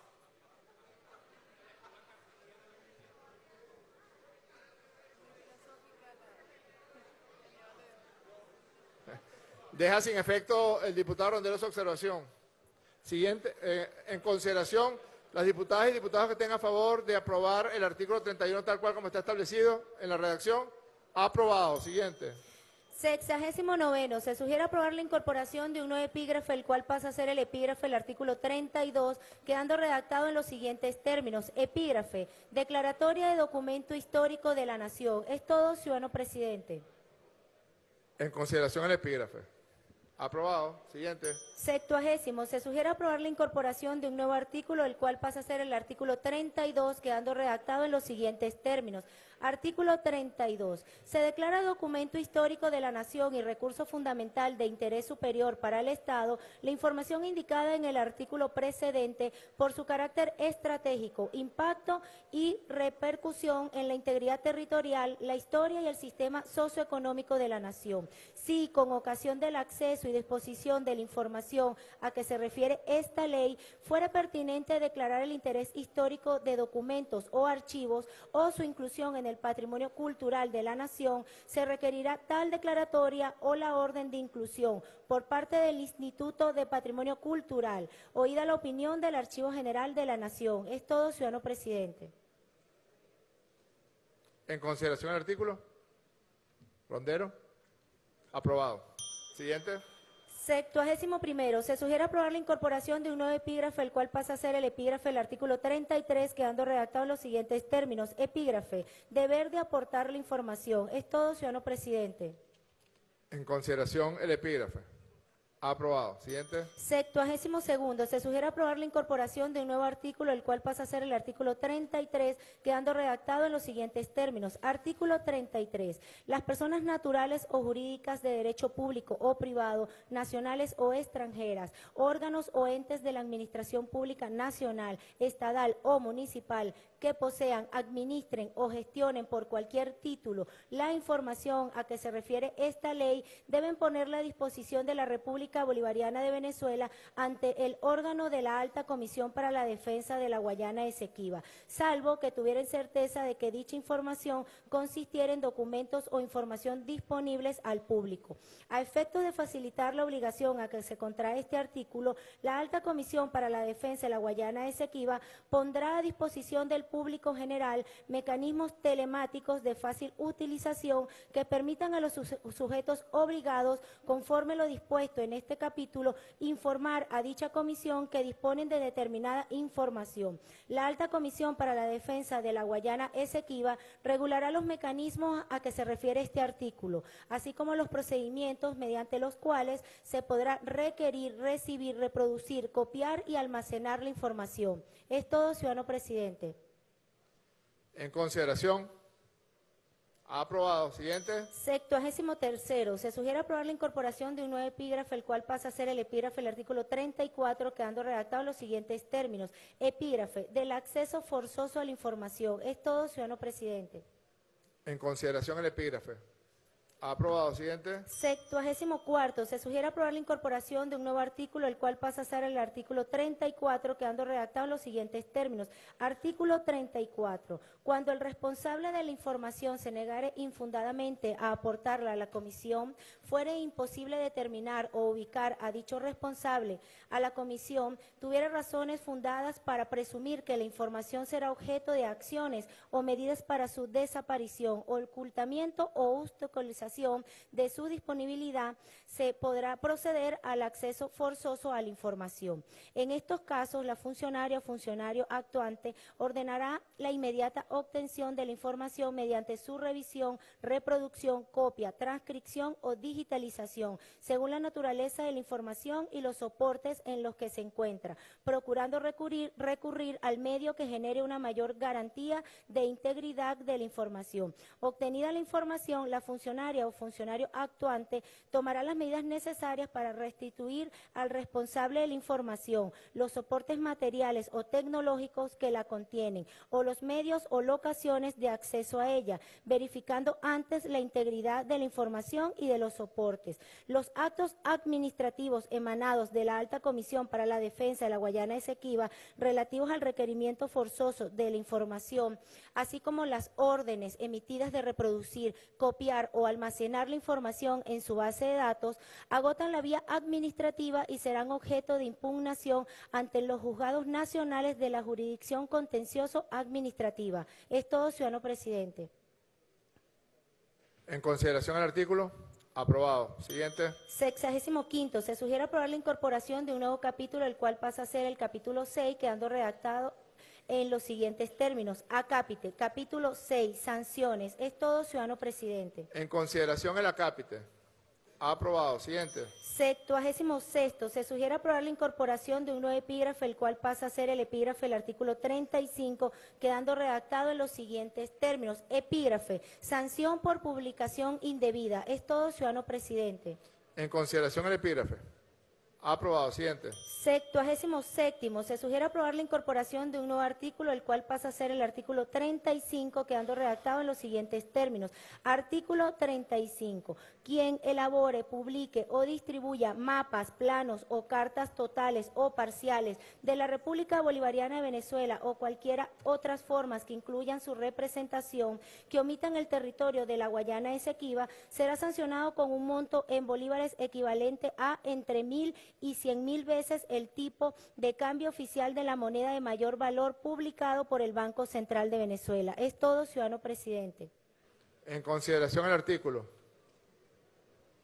S2: Deja sin efecto el diputado Rondero su observación. Siguiente, en consideración, las diputadas y diputados que estén a favor de aprobar el artículo 31 tal cual como está establecido en la redacción, aprobado. Siguiente.
S3: 69. Se sugiere aprobar la incorporación de un nuevo epígrafe, el cual pasa a ser el epígrafe del artículo 32, quedando redactado en los siguientes términos. Epígrafe, declaratoria de documento histórico de la nación. Es todo, ciudadano presidente.
S2: En consideración el epígrafe. Aprobado. Siguiente.
S3: 70. Se sugiere aprobar la incorporación de un nuevo artículo, el cual pasa a ser el artículo 32, quedando redactado en los siguientes términos. Artículo 32. Se declara documento histórico de la nación y recurso fundamental de interés superior para el Estado la información indicada en el artículo precedente por su carácter estratégico, impacto y repercusión en la integridad territorial, la historia y el sistema socioeconómico de la nación. Si, con ocasión del acceso y disposición de la información a que se refiere esta ley, fuera pertinente declarar el interés histórico de documentos o archivos o su inclusión en el patrimonio cultural de la nación, se requerirá tal declaratoria o la orden de inclusión por parte del Instituto de Patrimonio Cultural, oída la opinión del Archivo General de la Nación. Es todo, ciudadano presidente.
S2: En consideración el artículo. Rondero. Aprobado. Siguiente.
S3: 61º, se sugiere aprobar la incorporación de un nuevo epígrafe, el cual pasa a ser el epígrafe del artículo 33, quedando redactado en los siguientes términos. Epígrafe, deber de aportar la información. Es todo, ciudadano presidente.
S2: En consideración el epígrafe. Aprobado. Siguiente.
S3: 62º, se sugiere aprobar la incorporación de un nuevo artículo, el cual pasa a ser el artículo 33, quedando redactado en los siguientes términos. Artículo 33. Las personas naturales o jurídicas de derecho público o privado, nacionales o extranjeras, órganos o entes de la administración pública nacional, estatal o municipal, que posean, administren o gestionen por cualquier título la información a que se refiere esta ley, deben ponerla a disposición de la República Bolivariana de Venezuela ante el órgano de la Alta Comisión para la Defensa de la Guayana Esequiba, salvo que tuvieran certeza de que dicha información consistiera en documentos o información disponibles al público. A efectos de facilitar la obligación a que se contrae este artículo, la Alta Comisión para la Defensa de la Guayana Esequiba pondrá a disposición del público general mecanismos telemáticos de fácil utilización que permitan a los sujetos obligados, conforme lo dispuesto en este capítulo, informar a dicha comisión que disponen de determinada información. La Alta Comisión para la Defensa de la Guayana Esequiba regulará los mecanismos a que se refiere este artículo, así como los procedimientos mediante los cuales se podrá requerir, recibir, reproducir, copiar y almacenar la información. Es todo, ciudadano presidente.
S2: En consideración. Aprobado. Siguiente.
S3: 63º, se sugiere aprobar la incorporación de un nuevo epígrafe, el cual pasa a ser el epígrafe del artículo 34, quedando redactado en los siguientes términos. Epígrafe, del acceso forzoso a la información. Es todo, ciudadano presidente.
S2: En consideración el epígrafe. Aprobado. Siguiente.
S3: 64º, se sugiere aprobar la incorporación de un nuevo artículo, el cual pasa a ser el artículo 34, quedando redactado en los siguientes términos. Artículo 34. Cuando el responsable de la información se negare infundadamente a aportarla a la comisión, fuere imposible determinar o ubicar a dicho responsable a la comisión, tuviera razones fundadas para presumir que la información será objeto de acciones o medidas para su desaparición, ocultamiento o obstaculización de su disponibilidad, se podrá proceder al acceso forzoso a la información. En estos casos, la funcionaria o funcionario actuante ordenará la inmediata obtención de la información mediante su revisión, reproducción, copia, transcripción o digitalización, según la naturaleza de la información y los soportes en los que se encuentra, procurando recurrir al medio que genere una mayor garantía de integridad de la información. Obtenida la información, la funcionaria o funcionario actuante tomará las medidas necesarias para restituir al responsable de la información los soportes materiales o tecnológicos que la contienen o los medios o locaciones de acceso a ella, verificando antes la integridad de la información y de los soportes. Los actos administrativos emanados de la Alta Comisión para la Defensa de la Guayana Esequiba relativos al requerimiento forzoso de la información, así como las órdenes emitidas de reproducir, copiar o almacenar la información en su base de datos, agotan la vía administrativa y serán objeto de impugnación ante los juzgados nacionales de la jurisdicción contencioso administrativa. Es todo, ciudadano presidente.
S2: En consideración el artículo. Aprobado. Siguiente.
S3: 65º, se sugiere aprobar la incorporación de un nuevo capítulo, el cual pasa a ser el capítulo 6, quedando redactado en los siguientes términos. Acápite, capítulo 6, sanciones. Es todo, ciudadano presidente.
S2: En consideración el acápite. Aprobado. Siguiente.
S3: 66º, se sugiere aprobar la incorporación de un nuevo epígrafe, el cual pasa a ser el epígrafe del artículo 35, quedando redactado en los siguientes términos. Epígrafe, sanción por publicación indebida. Es todo, ciudadano presidente.
S2: En consideración el epígrafe. Aprobado. Siguiente.
S3: 67º, se sugiere aprobar la incorporación de un nuevo artículo, el cual pasa a ser el artículo 35, quedando redactado en los siguientes términos. Artículo 35. Quien elabore, publique o distribuya mapas, planos o cartas totales o parciales de la República Bolivariana de Venezuela o cualquiera otras formas que incluyan su representación que omitan el territorio de la Guayana Esequiba, será sancionado con un monto en bolívares equivalente a entre 1.000 y 100.000 veces el tipo de cambio oficial de la moneda de mayor valor publicado por el Banco Central de Venezuela. Es todo, ciudadano presidente.
S2: En consideración el artículo.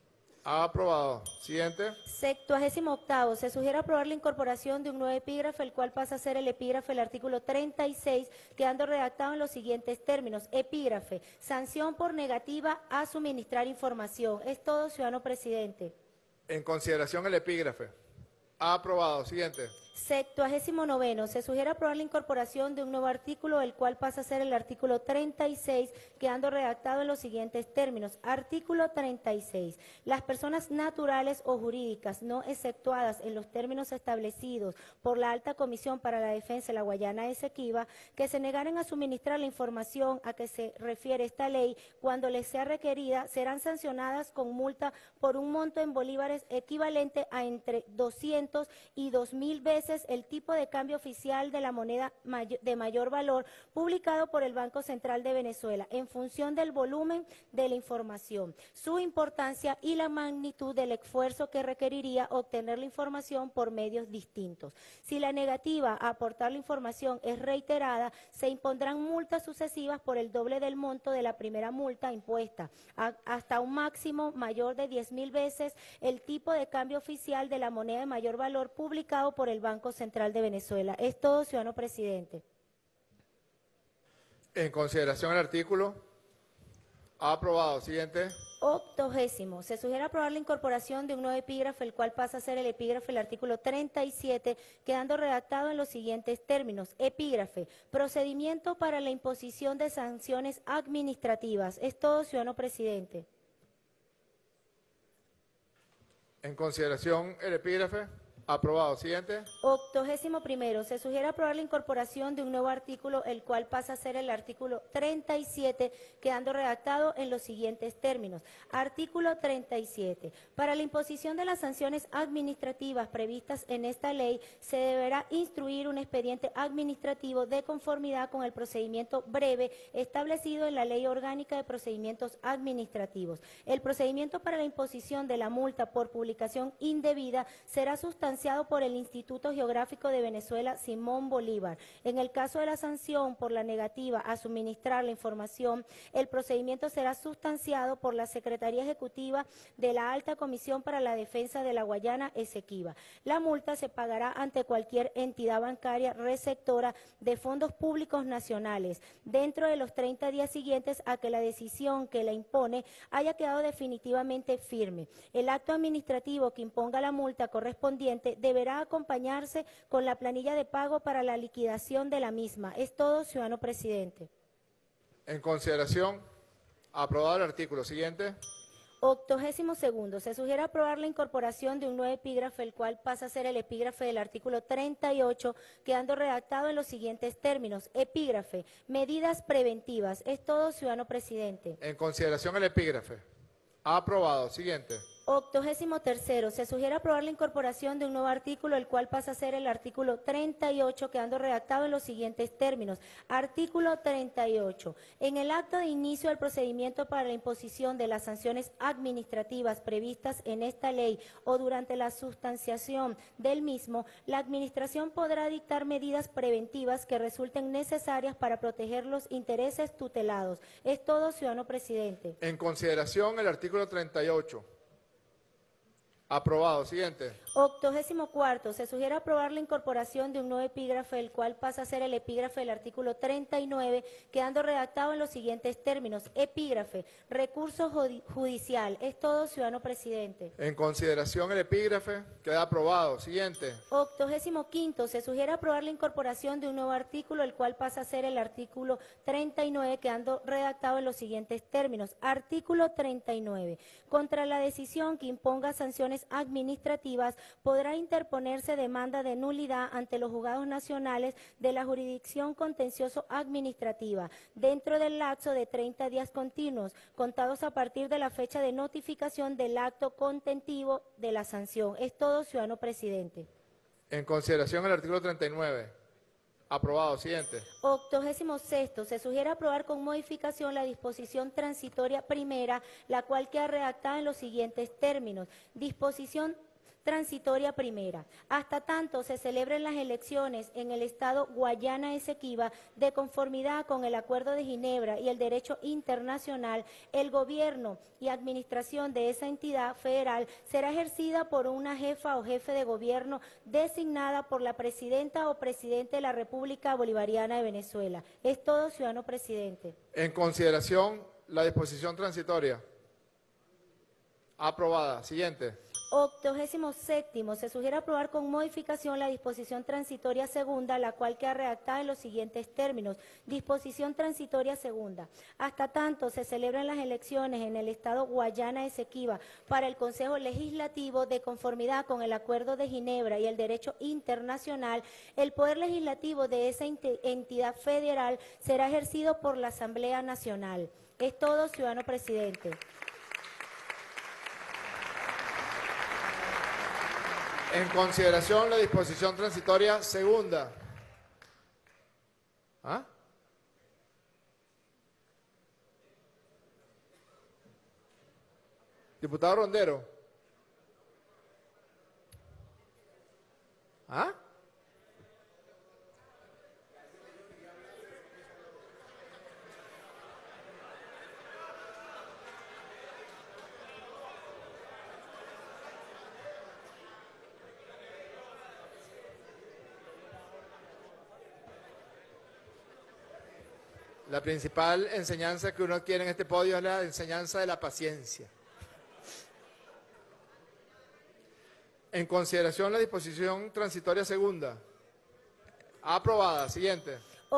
S2: Aprobado. Siguiente.
S3: 78º. Se sugiere aprobar la incorporación de un nuevo epígrafe, el cual pasa a ser el epígrafe del artículo 36, quedando redactado en los siguientes términos. Epígrafe: sanción por negativa a suministrar información. Es todo, ciudadano presidente.
S2: En consideración el epígrafe. Aprobado. Siguiente.
S3: 79º. Se sugiere aprobar la incorporación de un nuevo artículo, el cual pasa a ser el artículo 36, quedando redactado en los siguientes términos. Artículo 36. Las personas naturales o jurídicas no exceptuadas en los términos establecidos por la Alta Comisión para la Defensa de la Guayana Esequiba, que se negaren a suministrar la información a que se refiere esta ley cuando les sea requerida, serán sancionadas con multa por un monto en bolívares equivalente a entre 200 y 2.000 veces el tipo de cambio oficial de la moneda de mayor valor publicado por el Banco Central de Venezuela, en función del volumen de la información, su importancia y la magnitud del esfuerzo que requeriría obtener la información por medios distintos. Si la negativa a aportar la información es reiterada, se impondrán multas sucesivas por el doble del monto de la primera multa impuesta, hasta un máximo mayor de 10.000 veces el tipo de cambio oficial de la moneda de mayor valor publicado por el Banco Central de Venezuela. Es todo, ciudadano presidente.
S2: En consideración el artículo. Aprobado. Siguiente.
S3: 80º. Se sugiere aprobar la incorporación de un nuevo epígrafe, el cual pasa a ser el epígrafe del artículo 37, quedando redactado en los siguientes términos. Epígrafe: procedimiento para la imposición de sanciones administrativas. Es todo, ciudadano presidente.
S2: En consideración el epígrafe. Aprobado. Siguiente.
S3: 81º. Se sugiere aprobar la incorporación de un nuevo artículo, el cual pasa a ser el artículo 37, quedando redactado en los siguientes términos. Artículo 37. Para la imposición de las sanciones administrativas previstas en esta ley, se deberá instruir un expediente administrativo de conformidad con el procedimiento breve establecido en la Ley Orgánica de Procedimientos Administrativos. El procedimiento para la imposición de la multa por publicación indebida será sustanciado por el Instituto Geográfico de Venezuela Simón Bolívar. En el caso de la sanción por la negativa a suministrar la información, el procedimiento será sustanciado por la Secretaría Ejecutiva de la Alta Comisión para la Defensa de la Guayana Esequiba. La multa se pagará ante cualquier entidad bancaria receptora de fondos públicos nacionales dentro de los 30 días siguientes a que la decisión que la impone haya quedado definitivamente firme. El acto administrativo que imponga la multa correspondiente deberá acompañarse con la planilla de pago para la liquidación de la misma. Es todo, ciudadano presidente.
S2: En consideración. Aprobado el artículo. Siguiente.
S3: 82º. Se sugiere aprobar la incorporación de un nuevo epígrafe, el cual pasa a ser el epígrafe del artículo 38, quedando redactado en los siguientes términos. Epígrafe: medidas preventivas. Es todo, ciudadano presidente.
S2: En consideración el epígrafe. Aprobado. Siguiente.
S3: 83º. Se sugiere aprobar la incorporación de un nuevo artículo, el cual pasa a ser el artículo 38, quedando redactado en los siguientes términos. Artículo 38. En el acto de inicio del procedimiento para la imposición de las sanciones administrativas previstas en esta ley o durante la sustanciación del mismo, la Administración podrá dictar medidas preventivas que resulten necesarias para proteger los intereses tutelados. Es todo, ciudadano presidente.
S2: En consideración el artículo 38. Aprobado. Siguiente.
S3: 84º. Se sugiere aprobar la incorporación de un nuevo epígrafe, el cual pasa a ser el epígrafe del artículo 39, quedando redactado en los siguientes términos. Epígrafe: recurso judicial. Es todo, ciudadano presidente.
S2: En consideración el epígrafe. Queda aprobado. Siguiente.
S3: 85º. Se sugiere aprobar la incorporación de un nuevo artículo, el cual pasa a ser el artículo 39, quedando redactado en los siguientes términos. Artículo 39. Contra la decisión que imponga sanciones administrativas, podrá interponerse demanda de nulidad ante los juzgados nacionales de la jurisdicción contencioso administrativa dentro del lapso de 30 días continuos, contados a partir de la fecha de notificación del acto contentivo de la sanción. Es todo, ciudadano presidente.
S2: En consideración el artículo 39. Aprobado. Siguiente.
S3: 86º. Se sugiere aprobar con modificación la disposición transitoria primera, la cual queda redactada en los siguientes términos. Disposición transitoria primera. Hasta tanto se celebren las elecciones en el estado Guayana Esequiba de conformidad con el Acuerdo de Ginebra y el derecho internacional, el gobierno y administración de esa entidad federal será ejercida por una jefa o jefe de gobierno designada por la presidenta o presidente de la República Bolivariana de Venezuela. Es todo, ciudadano presidente.
S2: En consideración, la disposición transitoria. Aprobada. Siguiente.
S3: 87º. Se sugiere aprobar con modificación la disposición transitoria segunda, la cual queda redactada en los siguientes términos. Disposición transitoria segunda. Hasta tanto se celebran las elecciones en el estado Guayana Esequiba para el Consejo Legislativo de conformidad con el Acuerdo de Ginebra y el derecho internacional, el poder legislativo de esa entidad federal será ejercido por la Asamblea Nacional. Es todo, ciudadano presidente.
S2: En consideración, la disposición transitoria segunda. ¿Ah? Diputado Rondero. ¿Ah? La principal enseñanza que uno quiere en este podio es la enseñanza de la paciencia. En consideración, la disposición transitoria segunda. Aprobada. Siguiente.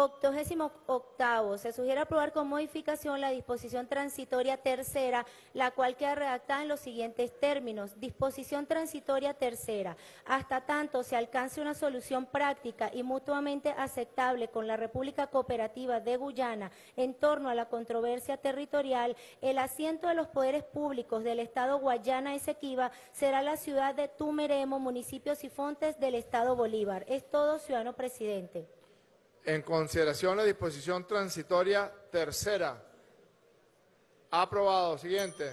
S3: 88º. Se sugiere aprobar con modificación la disposición transitoria tercera, la cual queda redactada en los siguientes términos. Disposición transitoria tercera. Hasta tanto se alcance una solución práctica y mutuamente aceptable con la República Cooperativa de Guyana en torno a la controversia territorial, el asiento de los poderes públicos del estado Guayana Esequiba será la ciudad de Tumeremo, municipio Sifontes del estado Bolívar. Es todo, ciudadano presidente.
S2: En consideración, la disposición transitoria tercera. Aprobado. Siguiente.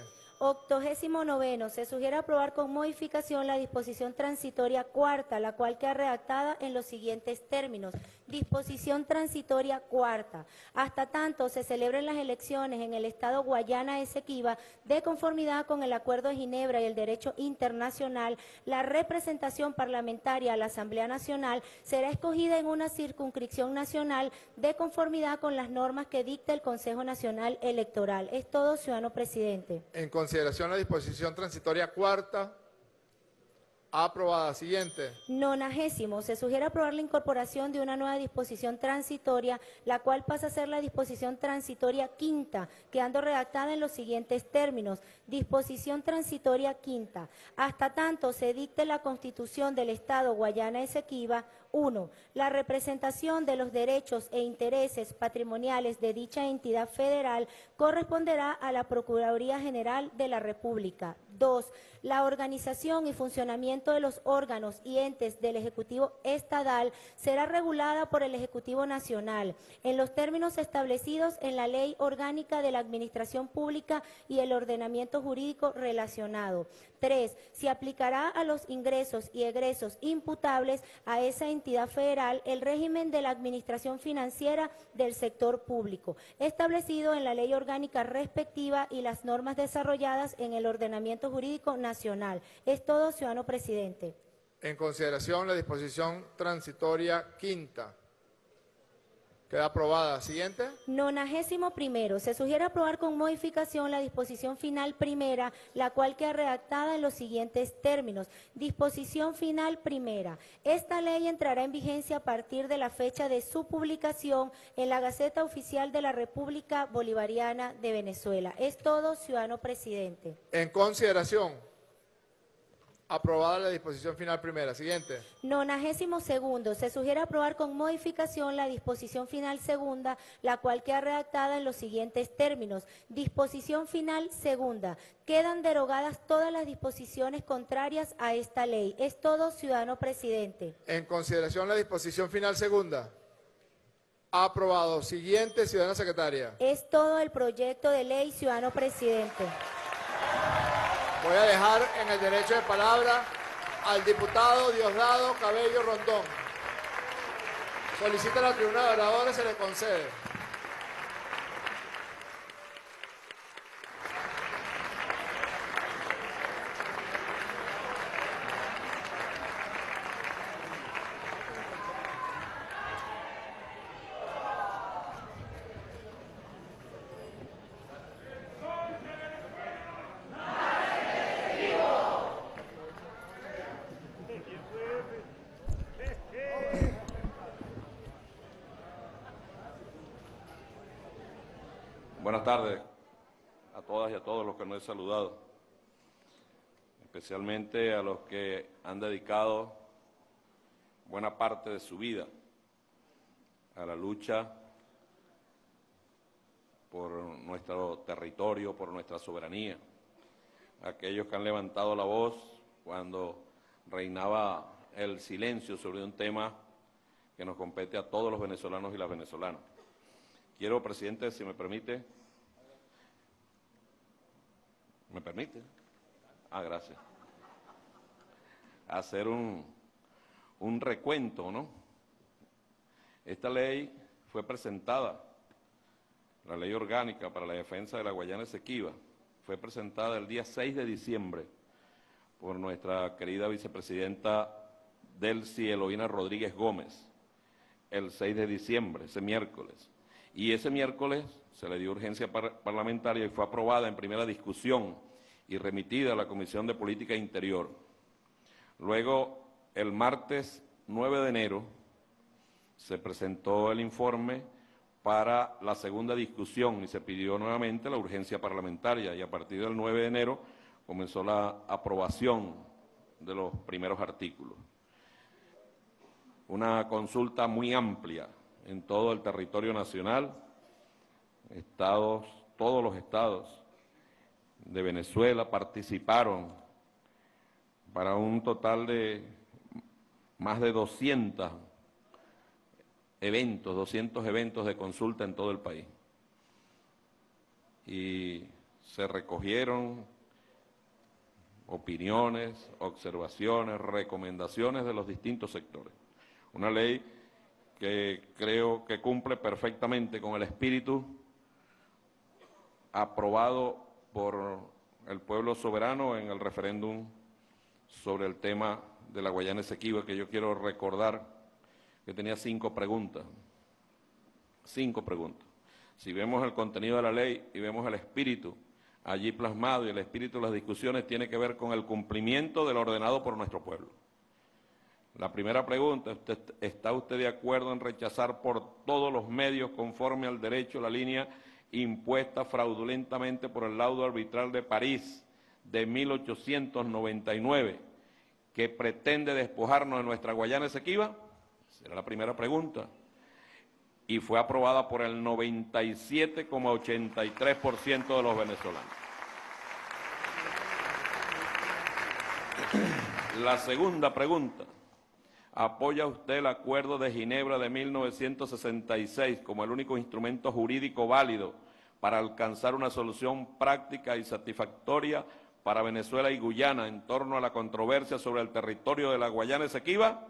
S3: 89º. Se sugiere aprobar con modificación la disposición transitoria cuarta, la cual queda redactada en los siguientes términos. Disposición transitoria cuarta. Hasta tanto se celebren las elecciones en el estado Guayana Esequiba de conformidad con el Acuerdo de Ginebra y el derecho internacional, la representación parlamentaria a la Asamblea Nacional será escogida en una circunscripción nacional de conformidad con las normas que dicta el Consejo Nacional Electoral. Es todo, ciudadano presidente.
S2: En consideración, la disposición transitoria cuarta. Aprobada. Siguiente.
S3: 90º. Se sugiere aprobar la incorporación de una nueva disposición transitoria, la cual pasa a ser la disposición transitoria quinta, quedando redactada en los siguientes términos. Disposición transitoria quinta. Hasta tanto se dicte la Constitución del Estado Guayana Esequiba. 1. La representación de los derechos e intereses patrimoniales de dicha entidad federal corresponderá a la Procuraduría General de la República. 2. La organización y funcionamiento de los órganos y entes del Ejecutivo Estadal será regulada por el Ejecutivo Nacional en los términos establecidos en la Ley Orgánica de la Administración Pública y el ordenamiento jurídico relacionado. 3. Se aplicará a los ingresos y egresos imputables a esa entidad federal el régimen de la administración financiera del sector público, establecido en la ley orgánica respectiva y las normas desarrolladas en el ordenamiento jurídico nacional. Es todo, ciudadano presidente.
S2: En consideración, la disposición transitoria quinta. Queda aprobada. Siguiente.
S3: 91º. Se sugiere aprobar con modificación la disposición final primera, la cual queda redactada en los siguientes términos. Disposición final primera. Esta ley entrará en vigencia a partir de la fecha de su publicación en la Gaceta Oficial de la República Bolivariana de Venezuela. Es todo, ciudadano presidente.
S2: En consideración. Aprobada la disposición final primera. Siguiente.
S3: 92º. Se sugiere aprobar con modificación la disposición final segunda, la cual queda redactada en los siguientes términos. Disposición final segunda. Quedan derogadas todas las disposiciones contrarias a esta ley. Es todo, ciudadano presidente.
S2: En consideración, la disposición final segunda. Aprobado. Siguiente, ciudadana secretaria.
S3: Es todo el proyecto de ley, ciudadano presidente.
S2: Voy a dejar en el derecho de palabra al diputado Diosdado Cabello Rondón. Solicita a la tribuna de oradores, se le concede.
S10: Buenas tardes a todas y a todos los que no he saludado, especialmente a los que han dedicado buena parte de su vida a la lucha por nuestro territorio, por nuestra soberanía, aquellos que han levantado la voz cuando reinaba el silencio sobre un tema que nos compete a todos los venezolanos y las venezolanas. Quiero, presidente, si me permite. ¿Me permite? Gracias. Hacer un recuento, ¿no? Esta ley fue presentada, la Ley Orgánica para la Defensa de la Guayana Esequiba, fue presentada el día 6 de diciembre por nuestra querida vicepresidenta Delcy Eloína Rodríguez Gómez, el 6 de diciembre, ese miércoles. Y ese miércoles se le dio urgencia parlamentaria y fue aprobada en primera discusión y remitida a la Comisión de Política Interior. Luego, el martes 9 de enero, se presentó el informe para la segunda discusión y se pidió nuevamente la urgencia parlamentaria y a partir del 9 de enero comenzó la aprobación de los primeros artículos. Una consulta muy amplia en todo el territorio nacional, todos los estados de Venezuela participaron para un total de más de 200 eventos de consulta en todo el país. Y se recogieron opiniones, observaciones, recomendaciones de los distintos sectores. Una ley que creo que cumple perfectamente con el espíritu aprobado por el pueblo soberano en el referéndum sobre el tema de la Guayana Esequiba, que yo quiero recordar que tenía 5 preguntas. 5 preguntas. Si vemos el contenido de la ley y vemos el espíritu allí plasmado, y el espíritu de las discusiones tiene que ver con el cumplimiento de lo ordenado por nuestro pueblo. La primera pregunta, ¿está usted de acuerdo en rechazar por todos los medios, conforme al derecho, la línea impuesta fraudulentamente por el laudo arbitral de París de 1899, que pretende despojarnos de nuestra Guayana Esequiba? Esa era la primera pregunta. Y fue aprobada por el 97,83% de los venezolanos. La segunda pregunta. ¿Apoya usted el Acuerdo de Ginebra de 1966 como el único instrumento jurídico válido para alcanzar una solución práctica y satisfactoria para Venezuela y Guyana en torno a la controversia sobre el territorio de la Guayana Esequiba?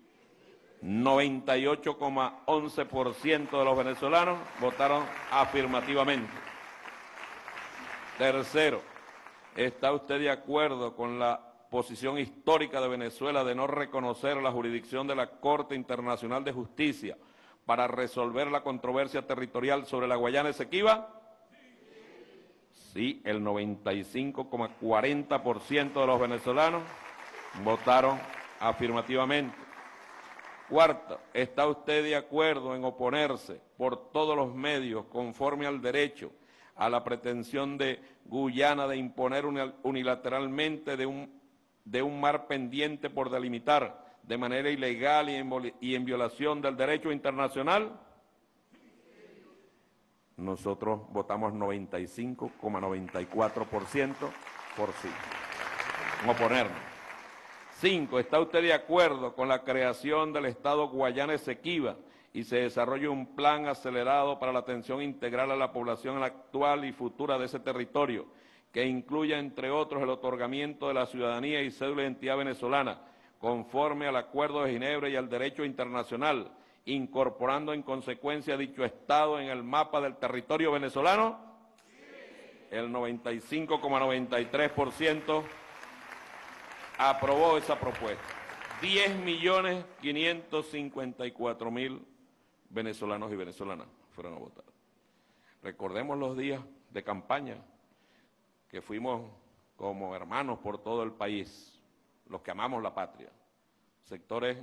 S10: 98,11% de los venezolanos votaron afirmativamente. Tercero, ¿está usted de acuerdo con la posición histórica de Venezuela de no reconocer la jurisdicción de la Corte Internacional de Justicia para resolver la controversia territorial sobre la Guayana Esequiba? Sí, el 95,40% de los venezolanos votaron afirmativamente. Cuarta, ¿está usted de acuerdo en oponerse por todos los medios, conforme al derecho, a la pretensión de Guyana de imponer unilateralmente de un mar pendiente por delimitar de manera ilegal y en violación del derecho internacional? Nosotros votamos 95,94% por sí, en oponernos. 5. ¿Está usted de acuerdo con la creación del Estado Guayana Esequiba y se desarrolle un plan acelerado para la atención integral a la población actual y futura de ese territorio, que incluya, entre otros, el otorgamiento de la ciudadanía y cédula de identidad venezolana, conforme al Acuerdo de Ginebra y al derecho internacional, incorporando en consecuencia dicho Estado en el mapa del territorio venezolano? El 95,93% aprobó esa propuesta. 10.554.000 venezolanos y venezolanas fueron a votar. Recordemos los días de campaña que fuimos como hermanos por todo el país, los que amamos la patria, sectores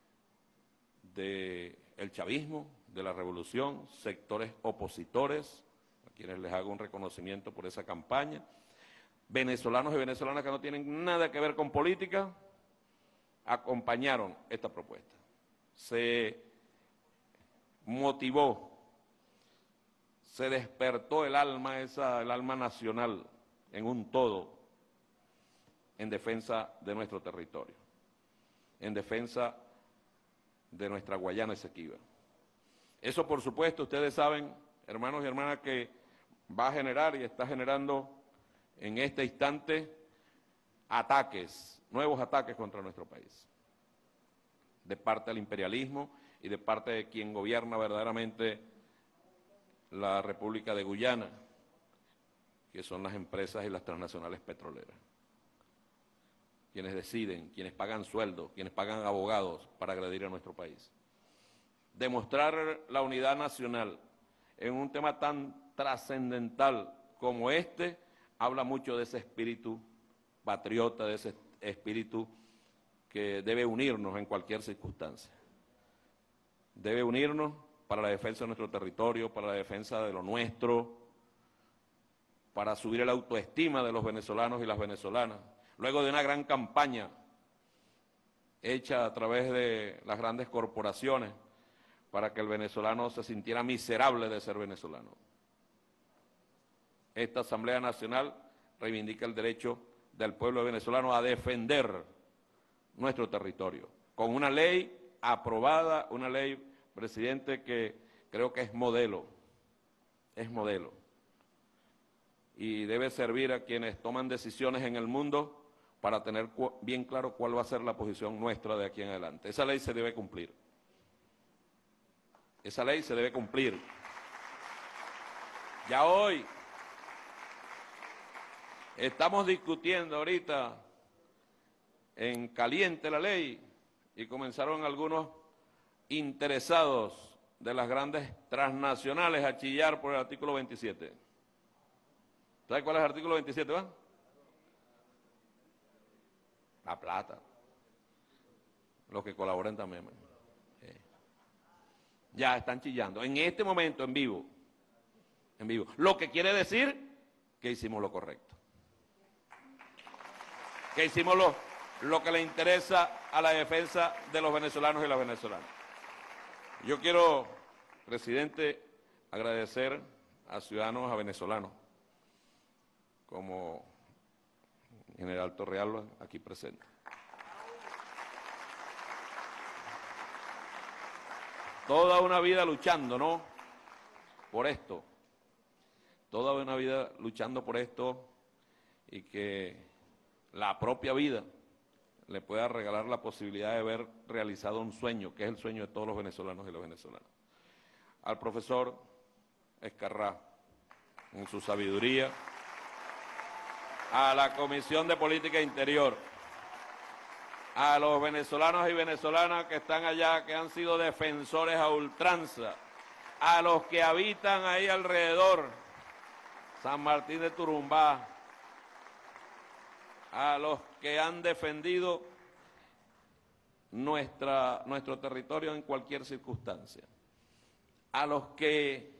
S10: del chavismo, de la revolución, sectores opositores, a quienes les hago un reconocimiento por esa campaña, venezolanos y venezolanas que no tienen nada que ver con política, acompañaron esta propuesta. Se motivó, se despertó el alma nacional en un todo, en defensa de nuestro territorio, en defensa de nuestra Guayana Esequiba. Eso, por supuesto, ustedes saben, hermanos y hermanas, que va a generar y está generando en este instante ataques, nuevos ataques contra nuestro país, de parte del imperialismo y de parte de quien gobierna verdaderamente la República de Guyana, que son las empresas y las transnacionales petroleras, quienes deciden, quienes pagan sueldos, quienes pagan abogados para agredir a nuestro país. Demostrar la unidad nacional en un tema tan trascendental como este, habla mucho de ese espíritu patriota, de ese espíritu que debe unirnos en cualquier circunstancia. Debe unirnos para la defensa de nuestro territorio, para la defensa de lo nuestro, para subir la autoestima de los venezolanos y las venezolanas. Luego de una gran campaña hecha a través de las grandes corporaciones para que el venezolano se sintiera miserable de ser venezolano. Esta Asamblea Nacional reivindica el derecho del pueblo venezolano a defender nuestro territorio, con una ley aprobada, una ley, presidente, que creo que es modelo, y debe servir a quienes toman decisiones en el mundo para tener bien claro cuál va a ser la posición nuestra de aquí en adelante. Esa ley se debe cumplir. Esa ley se debe cumplir. Ya hoy estamos discutiendo ahorita en caliente la ley y comenzaron algunos interesados de las grandes transnacionales a chillar por el artículo 27. ¿Sabe cuál es el artículo 27, va? La plata. Los que colaboren también. Ya están chillando. En este momento, en vivo. En vivo. Lo que quiere decir que hicimos lo correcto. Que hicimos lo que le interesa a la defensa de los venezolanos y las venezolanas. Yo quiero, presidente, agradecer a ciudadanos, a venezolanos, como General Torrealba, aquí presente. Toda una vida luchando, ¿no?, por esto. Toda una vida luchando por esto y que la propia vida le pueda regalar la posibilidad de ver realizado un sueño, que es el sueño de todos los venezolanos y las venezolanas. Al profesor Ezcarrá, en su sabiduría, a la Comisión de Política Interior, a los venezolanos y venezolanas que están allá, que han sido defensores a ultranza, a los que habitan ahí alrededor, San Martín de Turumbá, a los que han defendido nuestro territorio en cualquier circunstancia, a los que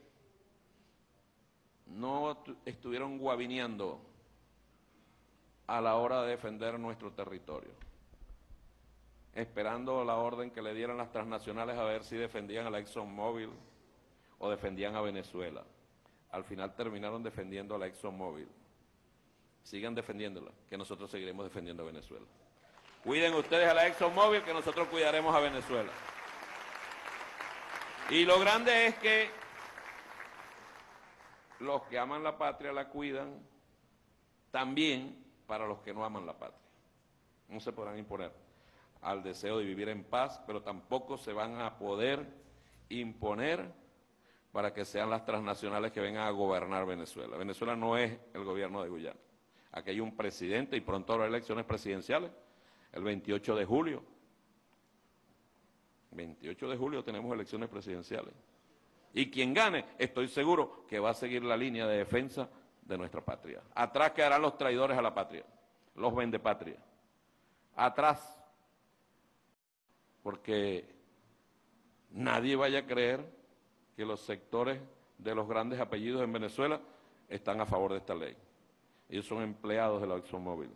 S10: no estuvieron guabineando a la hora de defender nuestro territorio, esperando la orden que le dieran las transnacionales a ver si defendían a la ExxonMobil o defendían a Venezuela. Al final terminaron defendiendo a la ExxonMobil. Sigan defendiéndola, que nosotros seguiremos defendiendo a Venezuela. Cuiden ustedes a la ExxonMobil, que nosotros cuidaremos a Venezuela. Y lo grande es que los que aman la patria la cuidan también para los que no aman la patria. No se podrán imponer al deseo de vivir en paz, pero tampoco se van a poder imponer para que sean las transnacionales que vengan a gobernar Venezuela. Venezuela no es el gobierno de Guyana. Aquí hay un presidente y pronto habrá elecciones presidenciales, el 28 de julio. 28 de julio tenemos elecciones presidenciales. Y quien gane, estoy seguro que va a seguir la línea de defensa de nuestra patria. Atrás quedarán los traidores a la patria, los vendepatria. Atrás. Porque nadie vaya a creer que los sectores de los grandes apellidos en Venezuela están a favor de esta ley. Ellos son empleados de la ExxonMobil.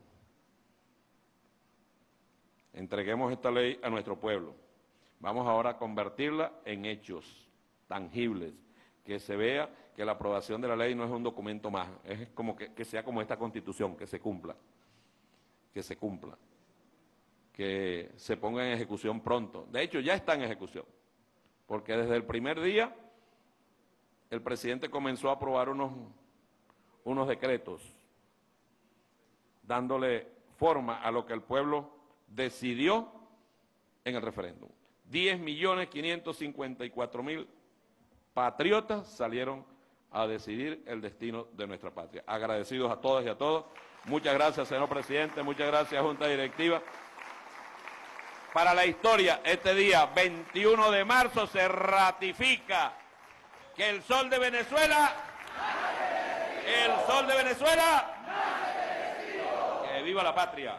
S10: Entreguemos esta ley a nuestro pueblo. Vamos ahora a convertirla en hechos tangibles, que se vea que la aprobación de la ley no es un documento más, es como que sea como esta Constitución, que se cumpla, que se cumpla, que se ponga en ejecución pronto. De hecho, ya está en ejecución, porque desde el primer día el presidente comenzó a aprobar unos decretos, dándole forma a lo que el pueblo decidió en el referéndum. 10.554.000 patriotas salieron a decidir el destino de nuestra patria. Agradecidos a todas y a todos. Muchas gracias, señor presidente, muchas gracias, Junta Directiva. Para la historia, este día, 21 de marzo, se ratifica que el sol de Venezuela, que viva la patria.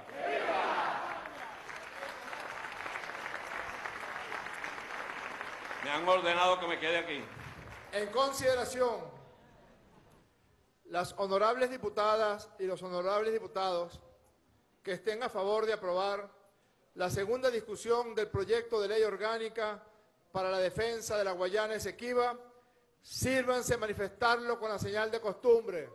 S10: Me han ordenado que me quede aquí.
S2: En consideración, las honorables diputadas y los honorables diputados que estén a favor de aprobar la segunda discusión del proyecto de ley orgánica para la defensa de la Guayana Esequiba, sírvanse manifestarlo con la señal de costumbre.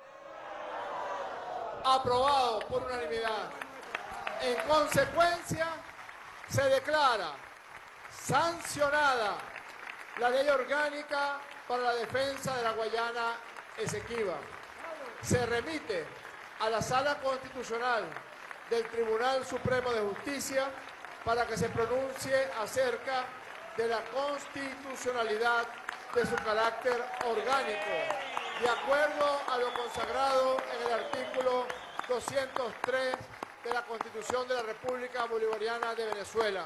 S2: Aprobado por unanimidad. En consecuencia, se declara sancionada la ley orgánica para la defensa de la Guayana Esequiba. Se remite a la Sala Constitucional del Tribunal Supremo de Justicia para que se pronuncie acerca de la constitucionalidad de su carácter orgánico, de acuerdo a lo consagrado en el artículo 203 de la Constitución de la República Bolivariana de Venezuela.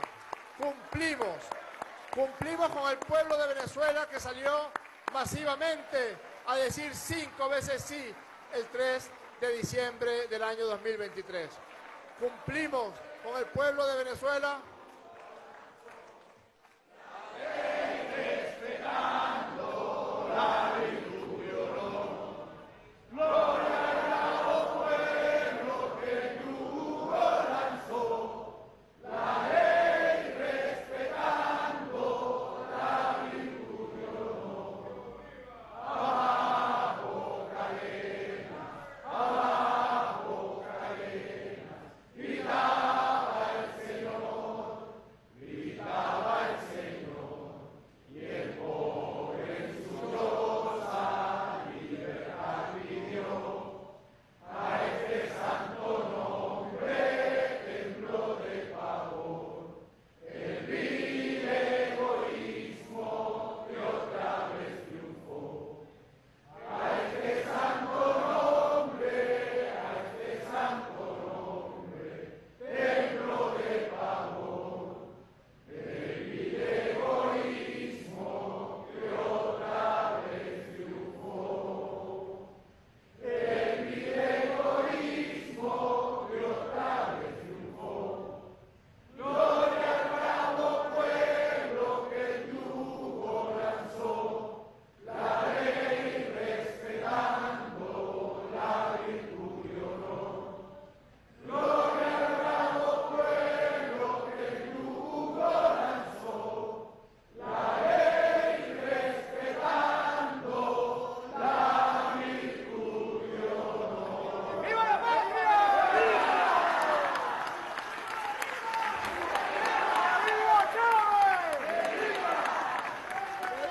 S2: Cumplimos con el pueblo de Venezuela, que salió masivamente a decir 5 veces sí el 3 de diciembre del año 2023. Cumplimos con el pueblo de Venezuela.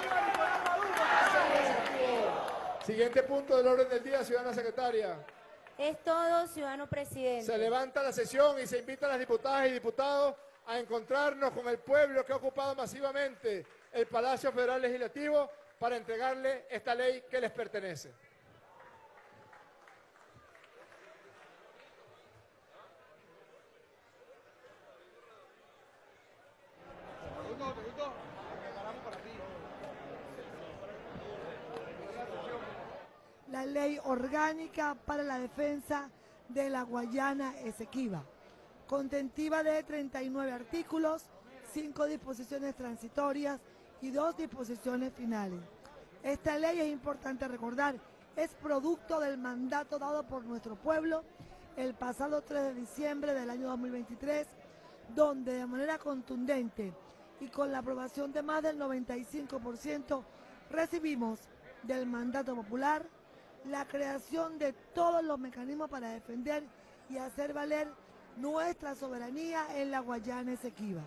S2: Siguiente punto del orden del día, ciudadana secretaria.
S3: Es todo, ciudadano presidente.
S2: Se levanta la sesión y se invita a las diputadas y diputados a encontrarnos con el pueblo que ha ocupado masivamente el Palacio Federal Legislativo para entregarle esta ley que les pertenece.
S14: La ley orgánica para la defensa de la Guayana Esequiba, contentiva de 39 artículos, 5 disposiciones transitorias y 2 disposiciones finales. Esta ley, es importante recordar, es producto del mandato dado por nuestro pueblo el pasado 3 de diciembre del año 2023, donde de manera contundente y con la aprobación de más del 95% recibimos del mandato popular la creación de todos los mecanismos para defender y hacer valer nuestra soberanía en la Guayana Esequiba.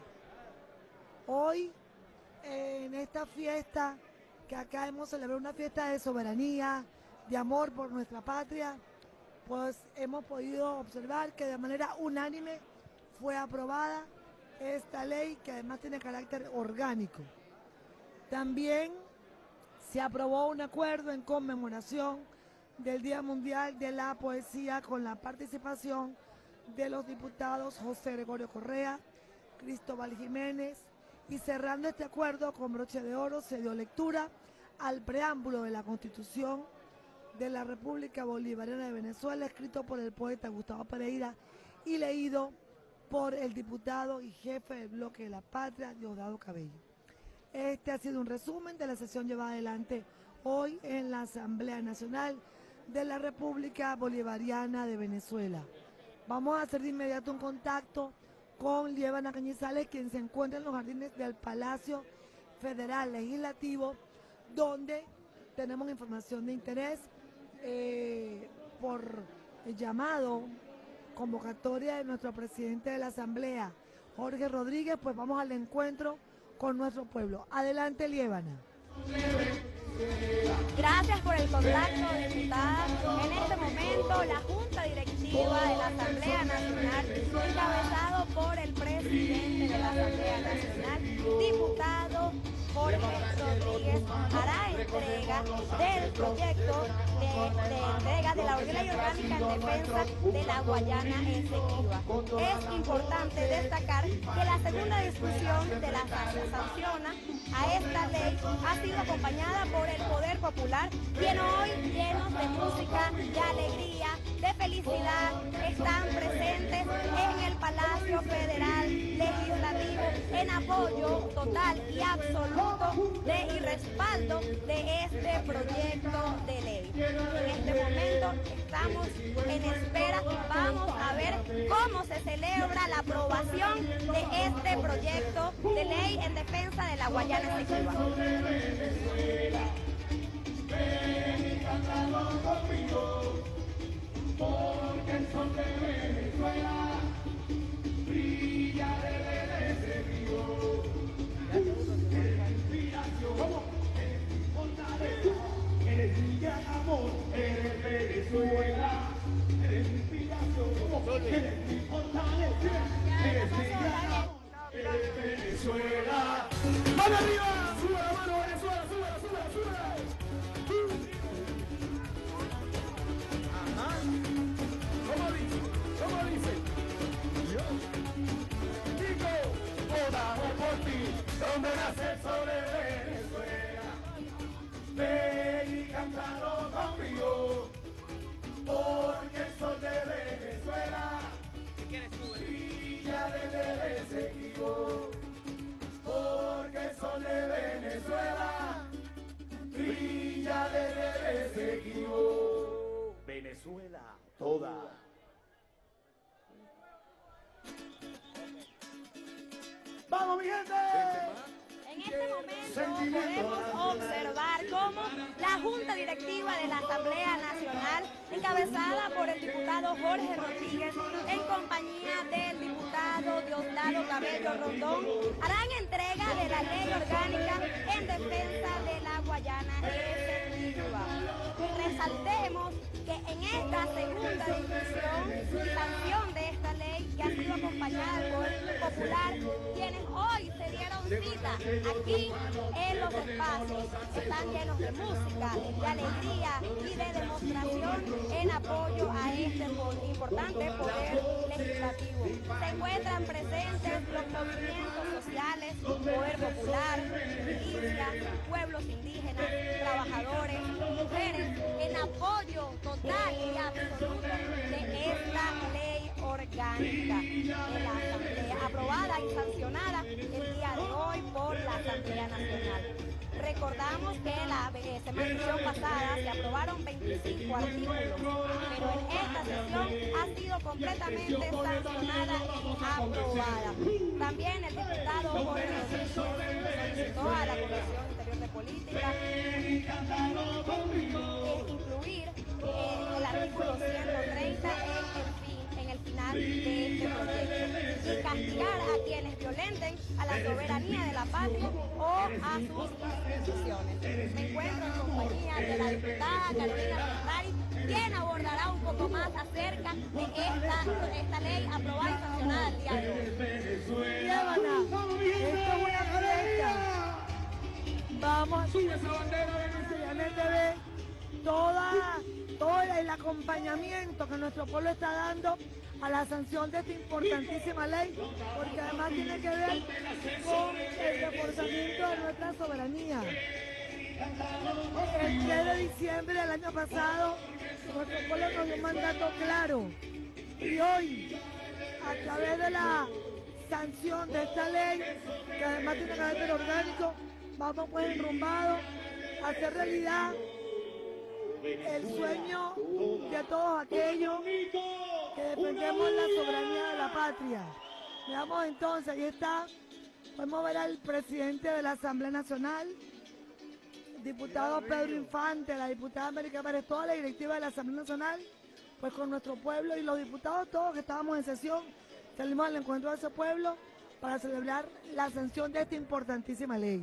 S14: Hoy, en esta fiesta, que acá hemos celebrado una fiesta de soberanía, de amor por nuestra patria, pues hemos podido observar que de manera unánime fue aprobada esta ley, que además tiene carácter orgánico. También se aprobó un acuerdo en conmemoración del Día Mundial de la Poesía con la participación de los diputados José Gregorio Correa, Cristóbal Jiménez, y cerrando este acuerdo con broche de oro se dio lectura al preámbulo de la Constitución de la República Bolivariana de Venezuela, escrito por el poeta Gustavo Pereira y leído por el diputado y jefe del Bloque de la Patria, Diosdado Cabello. Este ha sido un resumen de la sesión llevada adelante hoy en la Asamblea Nacional de la República Bolivariana de Venezuela. Vamos a hacer de inmediato un contacto con Lievana Cañizales, quien se encuentra en los jardines del Palacio Federal Legislativo, donde tenemos información de interés por el llamado, convocatoria de nuestro presidente de la Asamblea, Jorge Rodríguez. Pues vamos al encuentro con nuestro pueblo. Adelante, Lievana.
S1: Gracias por el contacto, diputada. En este momento, la Junta Directiva de la Asamblea Nacional, encabezado por el presidente de la Asamblea Nacional, diputado Jorge Rodríguez, hará entrega del proyecto de entrega de la ley orgánica en defensa de la Guayana Esequiba. Es importante destacar que la segunda discusión de la sanciona a esta ley ha sido acompañada por el Poder Popular, quien hoy, llenos de música, de alegría, de felicidad, están presentes en el Palacio Federal Legislativo en apoyo total y absoluto y respaldo de este proyecto de ley. En este momento estamos en espera y vamos a ver cómo se celebra la aprobación de este proyecto de ley en defensa de la Guayana Esequiba.
S15: Porque el sol de Venezuela brilla desde ese río. Eres inspiración, eres fortaleza, eres mi gran amor, eres Venezuela. Eres inspiración, eres mi fortaleza, eres mi gran amor, eres Venezuela. ¡Vamos arriba! ¡Sube la mano, Venezuela! ¡Súbela, súbela, súbela! ¿Cómo dice? Chico, votamos por ti, donde nace el sol de Venezuela. Ven y cántalo conmigo, porque el sol de Venezuela brilla desde ese equipo. Porque el sol de Venezuela brilla desde ese equipo. Venezuela toda. ¡Vamos, mi gente!
S1: En este momento podemos observar cómo la Junta Directiva de la Asamblea Nacional, encabezada por el diputado Jorge Rodríguez, en compañía del diputado Diosdado Cabello Rondón, harán entrega de la ley orgánica en defensa de la Guayana Esequiba. Resaltemos que en esta segunda discusión y sanción de esta ley que ha sido acompañada del Poder Popular, quienes hoy se dieron cita aquí en los espacios están llenos de música, de alegría y de demostración en apoyo a este importante poder legislativo. Se encuentran presentes los movimientos sociales, Poder Popular, milicias, pueblos indígenas, trabajadores, mujeres, en apoyo total y absoluto de esta ley orgánica de la Asamblea, aprobada y sancionada el día de hoy por la Asamblea Nacional. Recordamos que la sesión pasada se aprobaron 25 artículos, pero en esta sesión ha sido completamente sancionada y aprobada. También el diputado Jorge Rodríguez solicitó a la Comisión Interior de Política incluir el artículo 130 en el final de este proyecto y castigar a quienes violenten a la soberanía de la patria o a sus instituciones. Me encuentro en compañía de la diputada Carolina Ferrari, quien abordará un poco más acerca de esta ley aprobada y sancionada el día de hoy.
S14: Llévala, esto es una fiesta. Vamos a sencillamente ver todo el acompañamiento que nuestro pueblo está dando a la sanción de esta importantísima ley, porque además tiene que ver con el reforzamiento de nuestra soberanía. El 3 de diciembre del año pasado, nuestro pueblo nos dio un mandato claro, y hoy, a través de la sanción de esta ley, que además tiene carácter orgánico, vamos pues enrumbados a hacer realidad el sueño de todos aquellos que defendemos la soberanía de la patria. Veamos entonces, ahí está, podemos ver al presidente de la Asamblea Nacional, el diputado Pedro Infante, la diputada América Pérez, toda la directiva de la Asamblea Nacional, pues con nuestro pueblo y los diputados todos que estábamos en sesión, salimos al encuentro de ese pueblo para celebrar la sanción de esta importantísima ley.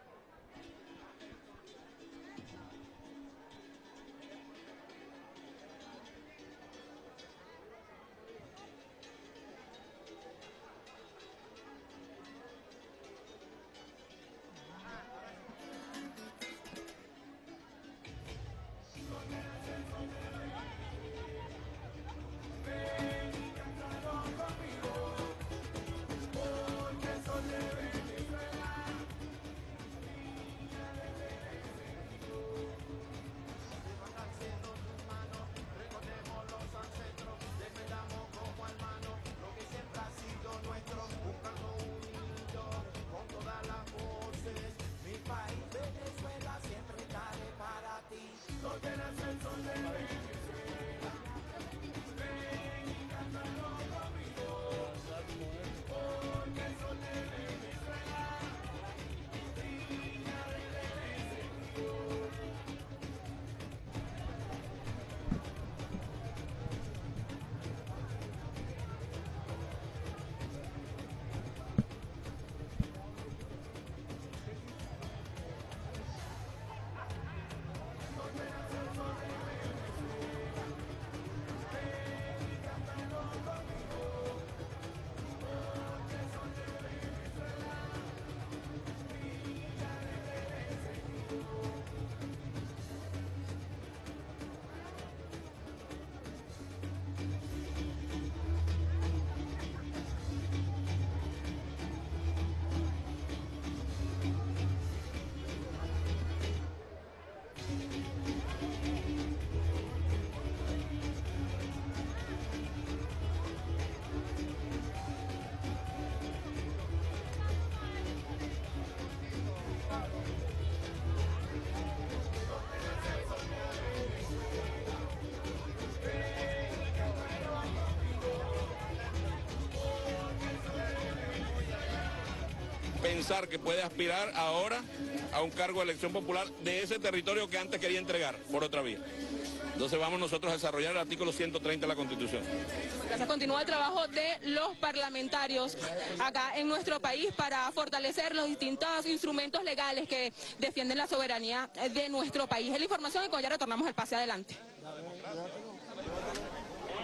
S10: Pensar que puede aspirar ahora a un cargo de elección popular de ese territorio que antes quería entregar por otra vía. Entonces vamos nosotros a desarrollar el artículo 130 de la Constitución.
S16: Se continúa el trabajo de los parlamentarios acá en nuestro país para fortalecer los distintos instrumentos legales que defienden la soberanía de nuestro país. Es la información y con ya retornamos el pase adelante.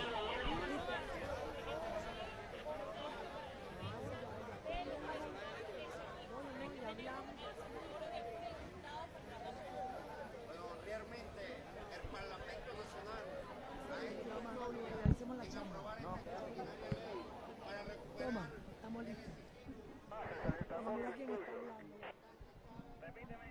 S14: Mira quién está hablando.